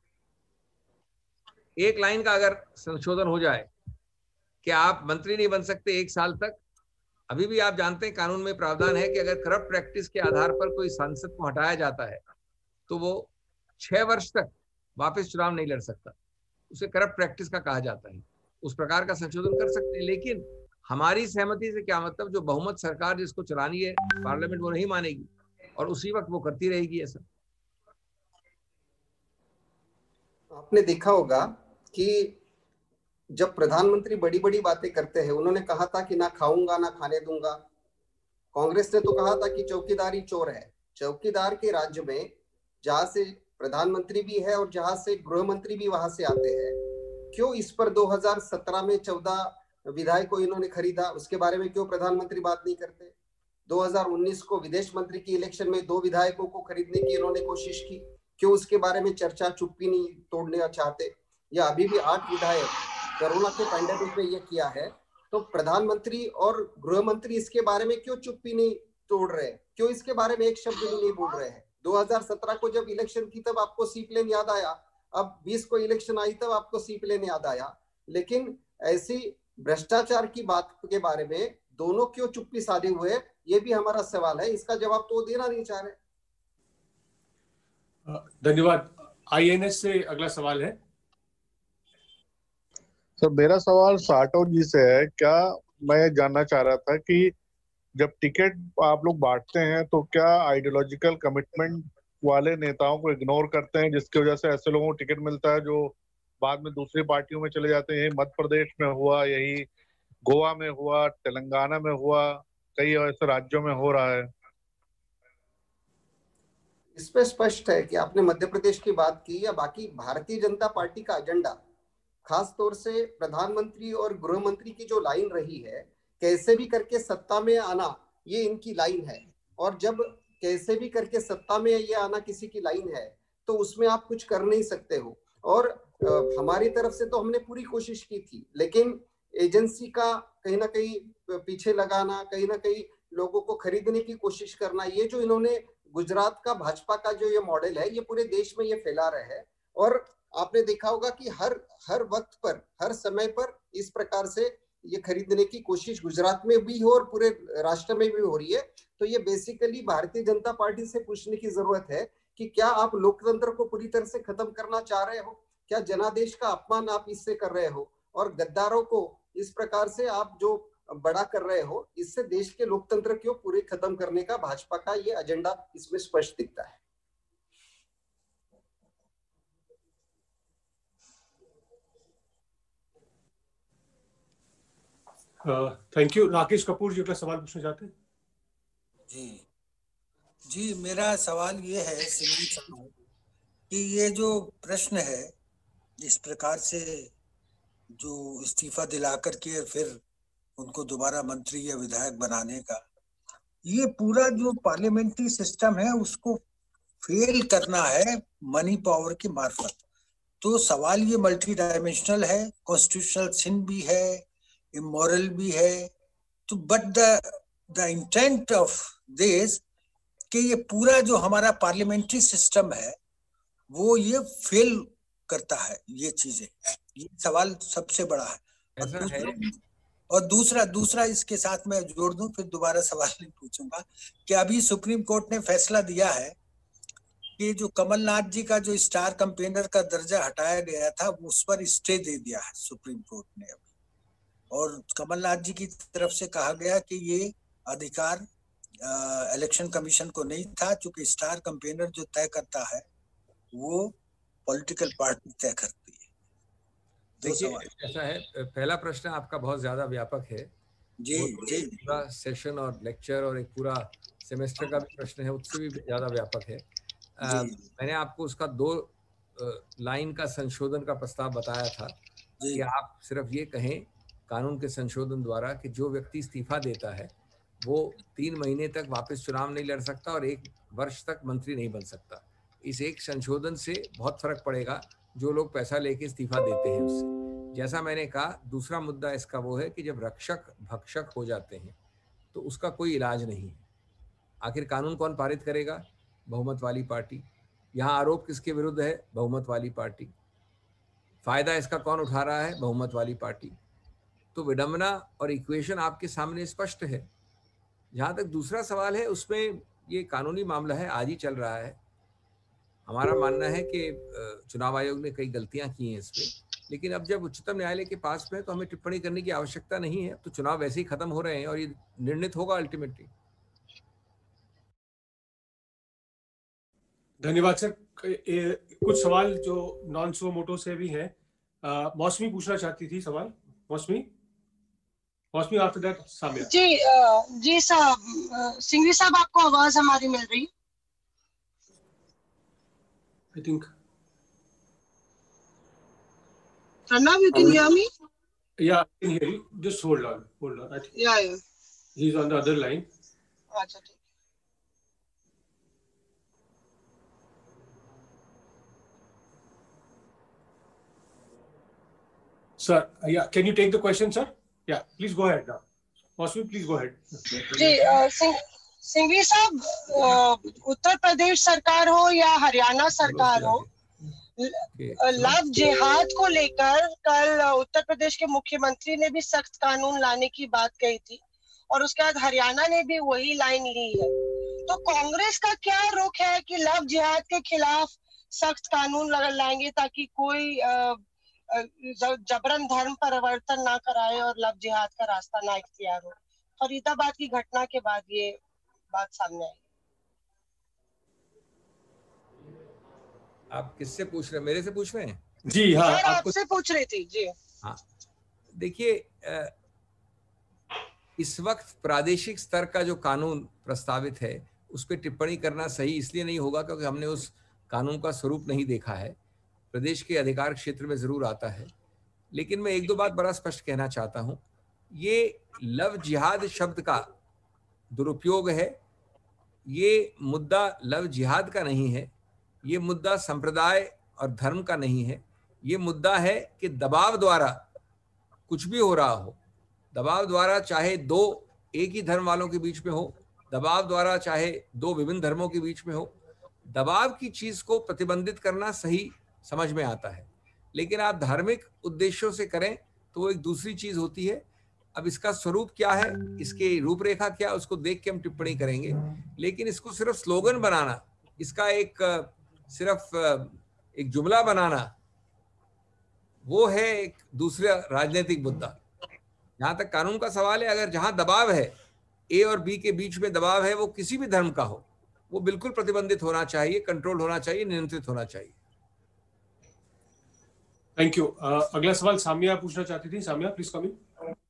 एक लाइन का अगर संशोधन हो जाए कि आप मंत्री नहीं बन सकते एक साल तक, अभी भी आप जानते हैं कानून में प्रावधान है कि अगर करप्ट प्रैक्टिस के आधार पर कोई सांसद को हटाया जाता है तो वो छह वर्ष तक वापस चुनाव नहीं लड़ सकता। उसे करप्ट प्रैक्टिस का कहा जाता है। उस प्रकार का संशोधन कर सकते हैं, लेकिन हमारी सहमति से क्या मतलब? जो बहुमत सरकार जिसको चलानी है पार्लियामेंट वो नहीं मानेगी और उसी वक्त वो करती रहेगी ऐसा। आपने देखा होगा कि जब प्रधानमंत्री बड़ी बड़ी बातें करते हैं, उन्होंने कहा था कि ना खाऊंगा ना खाने दूंगा। कांग्रेस ने तो कहा था कि चौकीदारी चोर है। चौकीदार के राज्य में जहां से प्रधानमंत्री भी है और जहां से गृह मंत्री भी वहां से आते हैं, क्यों इस पर दो हज़ार सत्रह में चौदह विधायक को इन्होंने खरीदा, उसके बारे में क्यों प्रधानमंत्री बात नहीं करते? दो हज़ार उन्नीस को विदेश मंत्री की इलेक्शन में दो विधायकों को खरीदने की इन्होंने कोशिश की, क्यों उसके बारे में चर्चा चुप्पी नहीं तोड़ना चाहते? या अभी भी आठ विधायक कोरोना के पैंडेमिक में ये किया है, तो प्रधानमंत्री और गृह मंत्री इसके बारे में क्यों चुप्पी नहीं तोड़ रहे? क्यों इसके बारे में एक शब्द भी नहीं बोल रहे हैं? दो हज़ार सत्रह को जब इलेक्शन की तब आपको सी प्लेन याद आया, अब बीस को इलेक्शन आई तब आपको सी प्लेन याद आया, लेकिन ऐसी भ्रष्टाचार की बात के बारे में दोनों क्यों चुप्पी साधे हुए? ये भी हमारा सवाल है, इसका जवाब तो वो देना नहीं चाह रहे। धन्यवाद। आईएनएस से अगला सवाल है। सर मेरा सवाल साटो जी से है। क्या मैं जानना चाह रहा था कि जब टिकट आप लोग बांटते हैं तो क्या आइडियोलॉजिकल कमिटमेंट वाले नेताओं को इग्नोर करते हैं, जिसकी वजह से ऐसे लोगों को टिकट मिलता है जो बाद में दूसरी पार्टियों में चले जाते हैं? मध्य प्रदेश में हुआ, यही गोवा में हुआ, तेलंगाना में हुआ, कई ऐसे राज्यों में हो रहा है। इस पे स्पष्ट है कि आपने मध्य प्रदेश की बात की या बाकी भारतीय जनता पार्टी का एजेंडा, खास तौर से प्रधानमंत्री और गृह मंत्री की जो लाइन रही है, कैसे भी करके सत्ता में आना, ये इनकी लाइन है। और जब कैसे भी करके सत्ता में ये आना किसी की लाइन है तो उसमें आप कुछ कर नहीं सकते हो। और आ, हमारी तरफ से तो हमने पूरी कोशिश की थी, लेकिन एजेंसी का कहीं ना कहीं पीछे लगाना, कहीं ना कहीं लोगों को खरीदने की कोशिश करना, ये जो इन्होंने गुजरात का भाजपा का जो ये मॉडल है, ये पूरे देश में ये फैला रहे हैं। और आपने देखा होगा कि हर हर वक्त पर, हर समय पर इस प्रकार से ये खरीदने की कोशिश गुजरात में भी हो और पूरे राष्ट्र में भी हो रही है। तो ये बेसिकली भारतीय जनता पार्टी से पूछने की जरूरत है कि क्या आप लोकतंत्र को पूरी तरह से खत्म करना चाह रहे हो? क्या जनादेश का अपमान आप इससे कर रहे हो? और गद्दारों को इस प्रकार से आप जो बड़ा कर रहे हो, इससे देश के लोकतंत्र को पूरे खत्म करने का भाजपा का ये एजेंडा इसमें स्पष्ट दिखता है। Thank you. राकेश कपूर जी अपना सवाल पूछना चाहते हैं? जी जी, मेरा सवाल ये है सिंधी साहब कि ये जो प्रश्न है, इस प्रकार से जो इस्तीफा दिला करके फिर उनको दोबारा मंत्री या विधायक बनाने का, ये पूरा जो पार्लियामेंट्री सिस्टम है उसको फेल करना है मनी पावर के मार्फत। तो सवाल ये मल्टी डायमेंशनल है, कॉन्स्टिट्यूशनल सिन भी है, इमोरल भी है। तो but the the intent of this कि ये पूरा जो हमारा पार्लियामेंट्री सिस्टम है वो ये फेल करता है, ये चीजें, ये सवाल सबसे बड़ा है। और दूसरा है। और दूसरा दूसरा इसके साथ मैं जोड़ दूं, फिर दोबारा सवाल नहीं पूछूंगा, कि अभी सुप्रीम कोर्ट ने फैसला दिया है कि जो कमलनाथ जी का जो स्टार कैंपेनर का दर्जा हटाया गया था, उस पर स्टे दे दिया है सुप्रीम कोर्ट ने अभी। और कमलनाथ जी की तरफ से कहा गया कि ये अधिकार इलेक्शन कमीशन को नहीं था, क्योंकि स्टार कैंपेनर जो तय करता है वो पॉलिटिकल पार्टी तय करती है। देखिए ऐसा है, पहला प्रश्न आपका बहुत ज्यादा व्यापक है जी जी, पूरा सेशन और लेक्चर और एक पूरा सेमेस्टर का भी प्रश्न है, उससे भी ज्यादा व्यापक है। आ, मैंने आपको उसका दो लाइन का संशोधन का प्रस्ताव बताया था कि आप सिर्फ ये कहें कानून के संशोधन द्वारा कि जो व्यक्ति इस्तीफा देता है वो तीन महीने तक वापस चुनाव नहीं लड़ सकता और एक वर्ष तक मंत्री नहीं बन सकता। इस एक संशोधन से बहुत फर्क पड़ेगा जो लोग पैसा लेके इस्तीफा देते हैं उससे। जैसा मैंने कहा, दूसरा मुद्दा इसका वो है कि जब रक्षक भक्षक हो जाते हैं तो उसका कोई इलाज नहीं है। आखिर कानून कौन पारित करेगा? बहुमत वाली पार्टी। यहाँ आरोप किसके विरुद्ध है? बहुमत वाली पार्टी। फायदा इसका कौन उठा रहा है? बहुमत वाली पार्टी। तो विडंबना और इक्वेशन आपके सामने स्पष्ट है। जहाँ तक दूसरा सवाल है, उसमें ये कानूनी मामला है, आज ही चल रहा है। हमारा मानना है कि चुनाव आयोग ने कई गलतियां की हैं इसमें, लेकिन अब जब उच्चतम न्यायालय के पास में है तो हमें टिप्पणी करने की आवश्यकता नहीं है। तो चुनाव वैसे ही खत्म हो रहे हैं और ये निर्णित होगा अल्टीमेटली। धन्यवाद सर। कुछ सवाल जो नॉन सो मोटो से भी हैं। मौसमी पूछना चाहती थी सवाल। Mausami Mausami after that Samia. जी जी साहब, सिंघवी साहब आपको आवाज हमारी मिल रही? I think. Pranav, you can hear me? Yeah, I can hear you. Just hold on, hold on. I think yeah, yeah. He's on the other line. अच्छा ठीक। Sir, yeah, can you take the question, sir? Yeah, please go ahead now. Mosmi, please go ahead. जी सिंह सिंघवी साहब, उत्तर प्रदेश सरकार हो या हरियाणा सरकार हो, love जिहाद को लेकर कल उत्तर प्रदेश के मुख्यमंत्री ने भी सख्त कानून लाने की बात कही थी और उसके बाद हरियाणा ने भी वही लाइन ली है। तो कांग्रेस का क्या रुख है कि लव जिहाद के खिलाफ सख्त कानून लाएंगे ताकि कोई जबरन धर्म परिवर्तन ना कराए और लव जिहाद का रास्ता ना इख्तियार हो? फरीदाबाद की घटना के बाद ये बात सामने आई। आप किससे पूछ रहे हैं? मेरे से पूछ रहे हैं? जी हाँ, आपको... आपसे पूछ रही थी जी। हाँ, देखिए, इस वक्त प्रादेशिक स्तर का जो कानून प्रस्तावित है उस पर टिप्पणी करना सही इसलिए नहीं होगा क्योंकि हमने उस कानून का स्वरूप नहीं देखा है। प्रदेश के अधिकार क्षेत्र में जरूर आता है, लेकिन मैं एक दो बात बड़ा स्पष्ट कहना चाहता हूं। ये लव जिहाद शब्द का दुरुपयोग है। ये मुद्दा लव जिहाद का नहीं है, ये मुद्दा संप्रदाय और धर्म का नहीं है। ये मुद्दा है कि दबाव द्वारा कुछ भी हो रहा हो, दबाव द्वारा चाहे दो एक ही धर्म वालों के बीच में हो, दबाव द्वारा चाहे दो विभिन्न धर्मों के बीच में हो, दबाव की चीज को प्रतिबंधित करना सही समझ में आता है। लेकिन आप धार्मिक उद्देश्यों से करें तो वो एक दूसरी चीज होती है। अब इसका स्वरूप क्या है, इसके रूपरेखा क्या, उसको देख के हम टिप्पणी करेंगे। लेकिन इसको सिर्फ स्लोगन बनाना, इसका एक सिर्फ एक जुमला बनाना, वो है एक दूसरा राजनीतिक मुद्दा। जहां तक कानून का सवाल है, अगर जहां दबाव है, ए और बी के बीच में दबाव है, वो किसी भी धर्म का हो, वो बिल्कुल प्रतिबंधित होना चाहिए, कंट्रोल होना चाहिए, नियंत्रित होना चाहिए। Thank you. uh, अगला सवाल सामिया पूछना चाहती थी। Samia, please come in.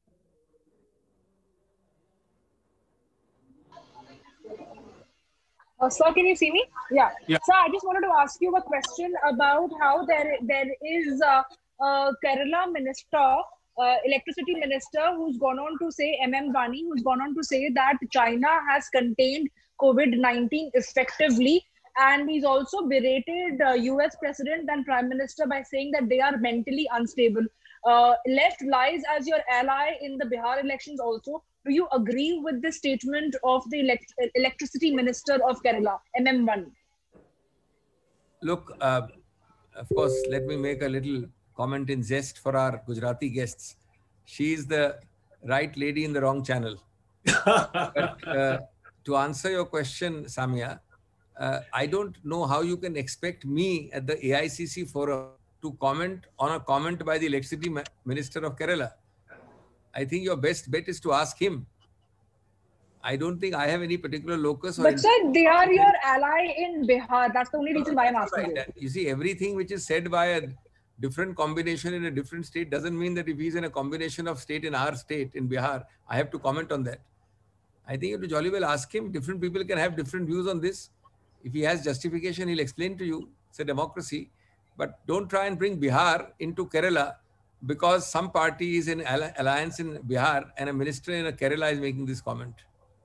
Uh, sir, can you see me? Yeah. yeah. Sir, I just wanted to ask you a question about how there there is a, a Kerala minister, uh, electricity minister, who's gone on to say, M M Vani, who's gone on to say that China has contained COVID nineteen effectively, and he's also berated uh, U S President and Prime Minister by saying that they are mentally unstable. Uh, left lies as your ally in the Bihar elections also. Do you agree with the statement of the elect electricity minister of Kerala, M M Vani? Look, uh, of course, let me make a little comment in jest for our Gujarati guests. She is the right lady in the wrong channel. But uh, to answer your question, Samia, uh, I don't know how you can expect me at the A I C C forum to comment on a comment by the electricity minister of Kerala. I think your best bet is to ask him. I don't think I have any particular locus. Or but sir, they are your ally in Bihar. That's the only reason why I'm asking right. you. You see, everything which is said by a different combination in a different state doesn't mean that if he's in a combination of state in our state, in Bihar, I have to comment on that. I think you have to jolly well ask him. Different people can have different views on this. If he has justification, he'll explain to you. It's a democracy. but don't try and bring Bihar into Kerala because some party is in alliance in Bihar and a minister in Kerala is making this comment.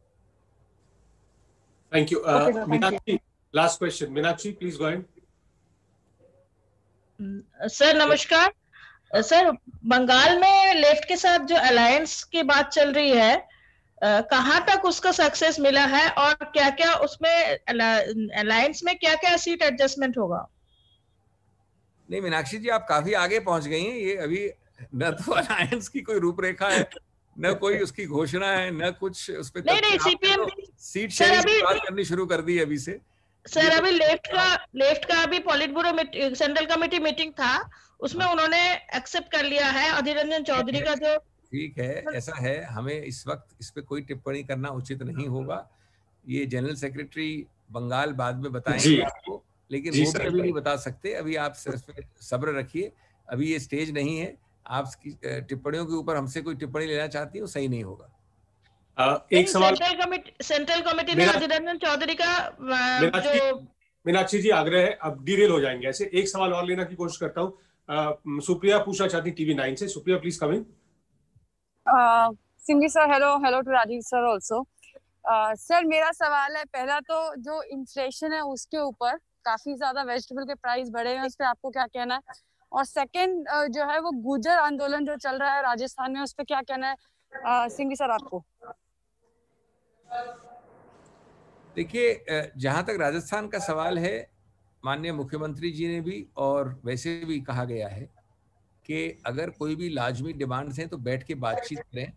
Thank you. Uh, Okay, sir, thank Meenakshi, you. last question. Meenakshi, please go ahead. Sir नमस्कार sir, Bengal में left के साथ जो alliance की बात चल रही है, कहाँ तक उसका सक्सेस मिला है और क्या क्या उसमें अलायंस में क्या क्या सीट एडजस्टमेंट होगा? नहीं मीनाक्षी जी, आप काफी आगे पहुंच गई हैं। ये अभी न तो अलायंस की कोई रूपरेखा है, न कोई उसकी घोषणा है, न कुछ उस पे नहीं नहीं सीपीएम सीट शेयरिंग की बात करनी शुरू कर दी अभी से। सर अभी लेफ्ट का लेफ्ट का अभी politburo central committee meeting था, उसमें उन्होंने एक्सेप्ट कर लिया है अधीर रंजन चौधरी का जो। ठीक है, ऐसा है, हमें इस वक्त इस पे कोई टिप्पणी करना उचित नहीं होगा। ये जनरल सेक्रेटरी बंगाल बाद में बताएंगे आपको, लेकिन वो भी अभी नहीं बता सकते। अभी आप सब्र रखिए, अभी ये स्टेज नहीं है। आप टिप्पणियों के ऊपर हमसे कोई टिप्पणी लेना चाहती हो, सही नहीं होगा। Uh, एक सवाल सेंट्रल कमेटी सेंट्रल कमेटी ने अधीर रंजन चौधरी का जो मीनाक्षी जी आग्रह है, अब डीरेल हो जाएंगे ऐसे। एक सवाल और लेना की कोशिश करता हूँ। सुप्रिया पूछना चाहती टीवी नाइन से। Supriya please come in. Singhvi sir hello, hello to Rajeev sir also. Sir मेरा सवाल है, पहला तो जो इन्फ्लेशन है उसके ऊपर काफी ज्यादा वेजिटेबल के प्राइस बढ़े हैं, उस पर आपको क्या कहना है? और सेकंड जो है वो गुर्जर आंदोलन जो चल रहा है राजस्थान में, उस पर क्या कहना है सिंघवी सर आपको? देखिए, जहां तक राजस्थान का सवाल है, माननीय मुख्यमंत्री जी ने भी और वैसे भी कहा गया है कि अगर कोई भी लाजमी डिमांड्स हैं तो बैठ के बातचीत करें,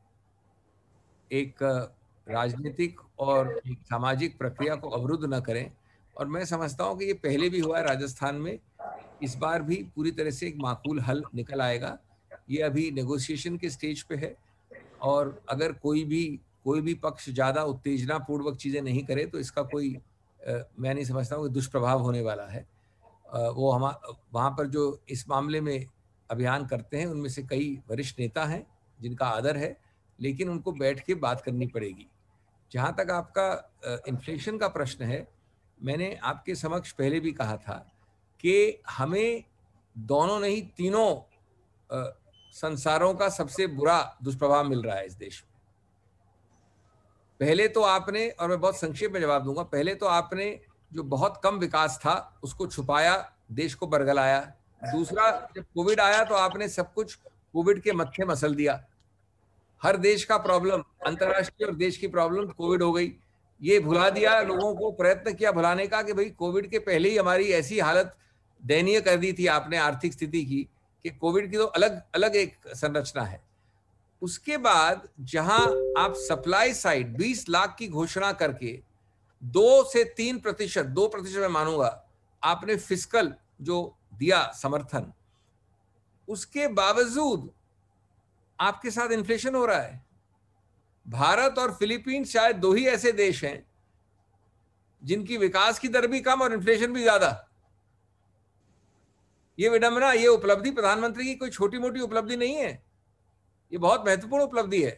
एक राजनीतिक और एक सामाजिक प्रक्रिया को अवरुद्ध न करें। और मैं समझता हूं कि ये पहले भी हुआ है राजस्थान में, इस बार भी पूरी तरह से एक माकूल हल निकल आएगा। ये अभी नेगोशिएशन के स्टेज पे है, और अगर कोई भी कोई भी पक्ष ज़्यादा उत्तेजना पूर्वक चीज़ें नहीं करे तो इसका कोई आ, मैं नहीं समझता हूँ कि दुष्प्रभाव होने वाला है। आ, वो हम वहाँ पर जो इस मामले में अभियान करते हैं उनमें से कई वरिष्ठ नेता हैं जिनका आदर है, लेकिन उनको बैठ के बात करनी पड़ेगी। जहाँ तक आपका इन्फ्लेशन का प्रश्न है, मैंने आपके समक्ष पहले भी कहा था कि हमें दोनों नहीं तीनों आ, संसारों का सबसे बुरा दुष्प्रभाव मिल रहा है इस देश में। पहले तो आपने, और मैं बहुत संक्षेप में जवाब दूंगा, पहले तो आपने जो बहुत कम विकास था उसको छुपाया, देश को बरगलाया। दूसरा, जब कोविड आया तो आपने सब कुछ कोविड के मत्थे मसल दिया। हर देश का प्रॉब्लम, अंतर्राष्ट्रीय और देश की प्रॉब्लम कोविड हो गई। ये भुला दिया लोगों को, प्रयत्न किया भुलाने का कि भाई कोविड के पहले ही हमारी ऐसी हालत दयनीय कर दी थी आपने आर्थिक स्थिति की कि कोविड की तो अलग अलग एक संरचना है। उसके बाद जहां आप सप्लाई साइड बीस लाख की घोषणा करके दो से तीन प्रतिशत दो प्रतिशत मैं मानूंगा आपने फिस्कल जो दिया समर्थन, उसके बावजूद आपके साथ इन्फ्लेशन हो रहा है। भारत और फिलीपींस शायद दो ही ऐसे देश हैं जिनकी विकास की दर भी कम और इन्फ्लेशन भी ज्यादा। ये विडंबना, ये उपलब्धि प्रधानमंत्री की कोई छोटी मोटी उपलब्धि नहीं है, ये बहुत महत्वपूर्ण उपलब्धि है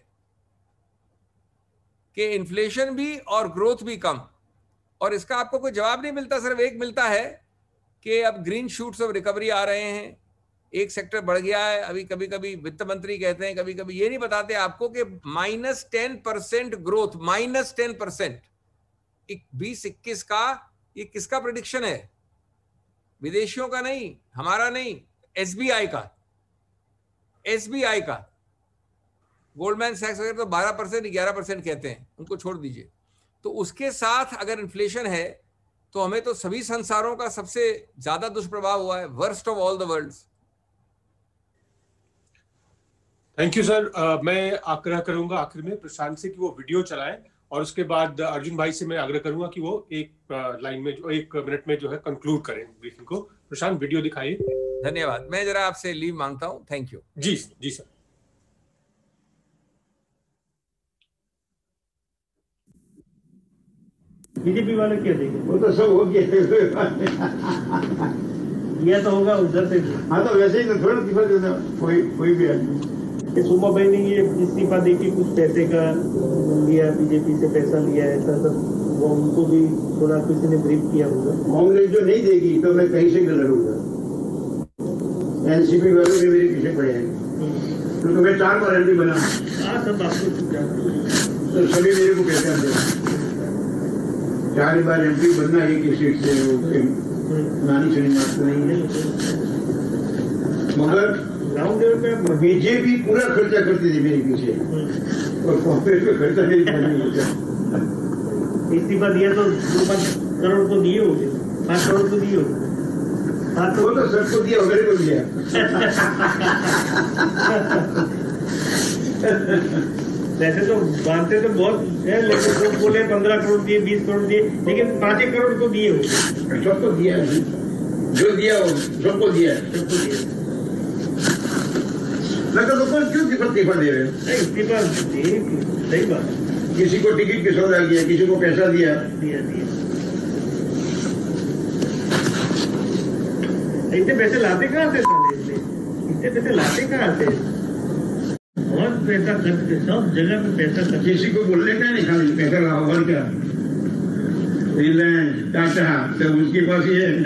कि इन्फ्लेशन भी और ग्रोथ भी कम। और इसका आपको कोई जवाब नहीं मिलता, सिर्फ एक मिलता है कि अब ग्रीन शूट्स ऑफ रिकवरी आ रहे हैं, एक सेक्टर बढ़ गया है। अभी कभी कभी वित्त मंत्री कहते हैं, कभी कभी ये नहीं बताते आपको कि minus ten percent growth, minus ten percent बीस इक्कीस का, ये किसका प्रेडिक्शन है? विदेशियों का नहीं, हमारा नहीं, एसबीआई का। एसबीआई का, गोल्डमैन सैक्स वगैरह तो बारह परसेंट ग्यारह परसेंट कहते हैं, उनको छोड़ दीजिए। तो उसके साथ अगर इन्फ्लेशन है तो हमें तो सभी संसारों का सबसे ज्यादा दुष्प्रभाव हुआ है, worst of all the worlds. Thank you sir. मैं आग्रह करूंगा आखिर में प्रशांत से कि वो वीडियो चलाएं, और उसके बाद अर्जुन भाई से मैं आग्रह करूंगा कि वो एक लाइन में जो एक मिनट में जो है कंक्लूड करें ब्रीफिंग को। प्रशांत वीडियो दिखाइए। धन्यवाद। मैं जरा आपसे लीव मांगता हूं। Thank you. जी जी सर। बीजेपी वाले क्या देंगे? वो तो सब हो गया दिया तो होगा उधर से। हाँ तो वैसे ही तो थोड़ा दिखा कोई कोई भी आदमी। सोमा भाई ने ये इस्तीफा दे के कुछ पैसे का लिया, बीजेपी से पैसा लिया है, ऐसा सब वो उनको भी थोड़ा किसी ने ब्रीफ किया होगा। कांग्रेस जो नहीं देगी तो मैं कहीं से लड़ूंगा। एनसीपी वाले भी मेरे पीछे पड़े हैं, क्योंकि मैं चार बार एमपी बना। हाँ सब आपको तो सभी मेरे को पहचान दे, चार बार एमपी बनना एक ही सीट से नानी सुनी बात नहीं है। मगर ग्राउंड लेवल पे बीजेपी पूरा खर्चा करती थी मेरे पीछे और कांग्रेस पे खर्चा नहीं करना। इस्तीफा दिया तो दो पाँच करोड़ को दिए होंगे, पाँच करोड़ को दिए होंगे। वो तो सबको दिया, वगैरह को दिया। वैसे तो बांधते तो बहुत है, लेकिन लोग बोले पंद्रह करोड़ दिए, बीस करोड़ दिए, लेकिन पाँच एक करोड़ को दिए होंगे। सबको दिया, जो दिया वो सबको दिया, सबको दिया। लगता तो क्यों इस्तीफा दे रहे हैं? इस्तीफा सही बात, किसी को टिकट की सौदा किया, किसी को पैसा दिया दिया दिया इतने पैसे लाते कहाँ से साले, इतने पैसे लाते कहाँ से? बहुत पैसा खर्च, सब जगह पे पैसा खर्च। किसी को बोलने का नहीं, खाली पैसा लाओ और क्या, रिलायंस टाटा तो उसके पास ही है।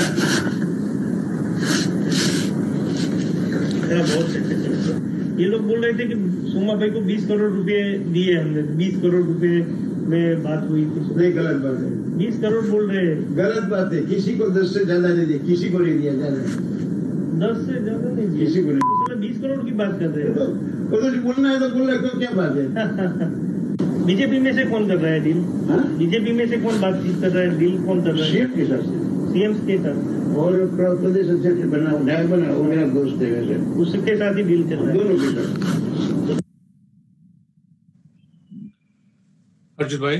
बहुत पैसे खर्च। ये लोग बोल रहे थे कि सोमा भाई को बीस करोड़ रुपए दिए हमने, बीस करोड़ रुपए में बात हुई थी। नहीं, गलत बात है, बीस करोड़ बोल रहे हैं। गलत बात है, किसी को दस से ज्यादा नहीं दिया, किसी को नहीं दिया ज्यादा, दस से ज्यादा नहीं दिया, किसी को नहीं। तो बीस करोड़ की बात कर रहे हैं। तो, तो बोलना है तो बोल रहे, तो क्या बात है? बीजेपी में से कौन कर रहा है डील? बीजेपी में से कौन बातचीत कर रहा है, डील कौन कर रहा है? सीएम के साथ, सीएम के साथ और प्रदेश अध्यक्ष बना, विधायक बना, वो मेरा दोस्त है वैसे, उसके साथ ही डील चल रहा है, दोनों के साथ। अर्जुन भाई,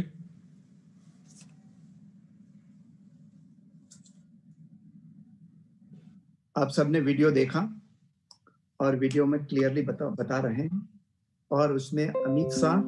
आप सबने वीडियो देखा और वीडियो में क्लियरली बता बता रहे हैं, और उसमें अमित शाह,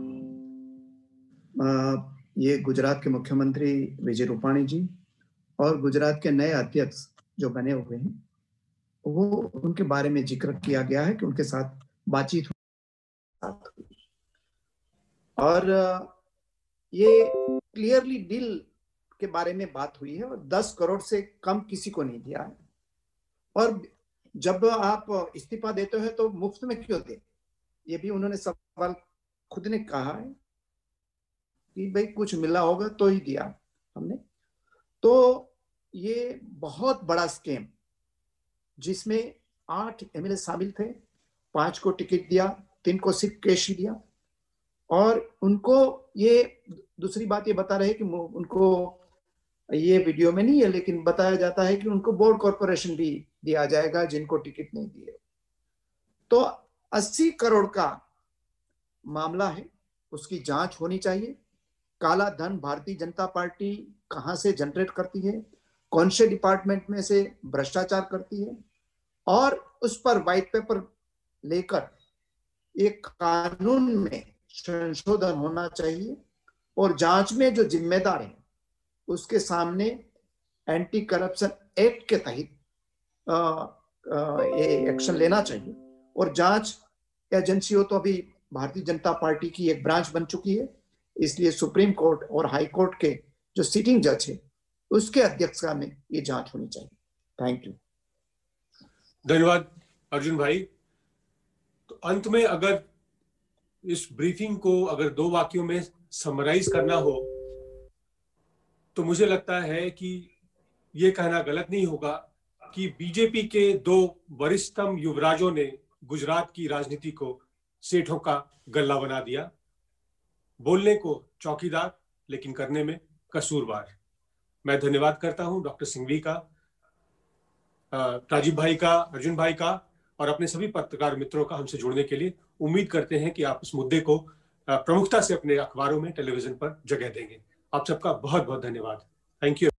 ये गुजरात के मुख्यमंत्री विजय रूपाणी जी और गुजरात के नए अध्यक्ष जो बने हुए हैं, वो उनके बारे में जिक्र किया गया है कि उनके साथ बातचीत हुई और ये क्लियरली डील के बारे में बात हुई है, और दस करोड़ से कम किसी को नहीं दिया है। और जब आप इस्तीफा देते हो तो मुफ्त में क्यों दे, ये भी उन्होंने सवाल खुद ने कहा है कि भाई कुछ मिला होगा तो ही दिया हमने। तो ये बहुत बड़ा स्कैम जिसमें आठ एमएलए शामिल थे, पांच को टिकट दिया, तीन को सिर्फ कैश ही दिया, और उनको ये दूसरी बात ये बता रहे कि उनको, ये वीडियो में नहीं है लेकिन बताया जाता है कि उनको बोर्ड कॉर्पोरेशन भी दिया जाएगा जिनको टिकट नहीं दिए। तो अस्सी करोड़ का मामला है, उसकी जांच होनी चाहिए। काला धन भारतीय जनता पार्टी कहां से जनरेट करती है, कौन से डिपार्टमेंट में से भ्रष्टाचार करती है, और उस पर व्हाइट पेपर लेकर एक कानून में संशोधन होना चाहिए, और जांच में जो जिम्मेदार है उसके सामने एंटी करप्शन एक्ट के तहत ये एक्शन लेना चाहिए। और जांच एजेंसी हो तो अभी भारतीय जनता पार्टी की एक ब्रांच बन चुकी है, इसलिए सुप्रीम कोर्ट और हाई कोर्ट के जो सिटिंग जज है उसके अध्यक्षता में ये जांच होनी चाहिए। Thank you. धन्यवाद अर्जुन भाई। तो अंत में अगर इस ब्रीफिंग को अगर दो वाक्यों में समराइज करना हो तो मुझे लगता है कि ये कहना गलत नहीं होगा कि बीजेपी के दो वरिष्ठतम युवराजों ने गुजरात की राजनीति को सेठों का गल्ला बना दिया। बोलने को चौकीदार लेकिन करने में कसूरवार। मैं धन्यवाद करता हूं डॉक्टर सिंघवी का, राजीव भाई का, अर्जुन भाई का और अपने सभी पत्रकार मित्रों का हमसे जुड़ने के लिए। उम्मीद करते हैं कि आप इस मुद्दे को प्रमुखता से अपने अखबारों में, टेलीविजन पर जगह देंगे। आप सबका बहुत बहुत धन्यवाद। Thank you.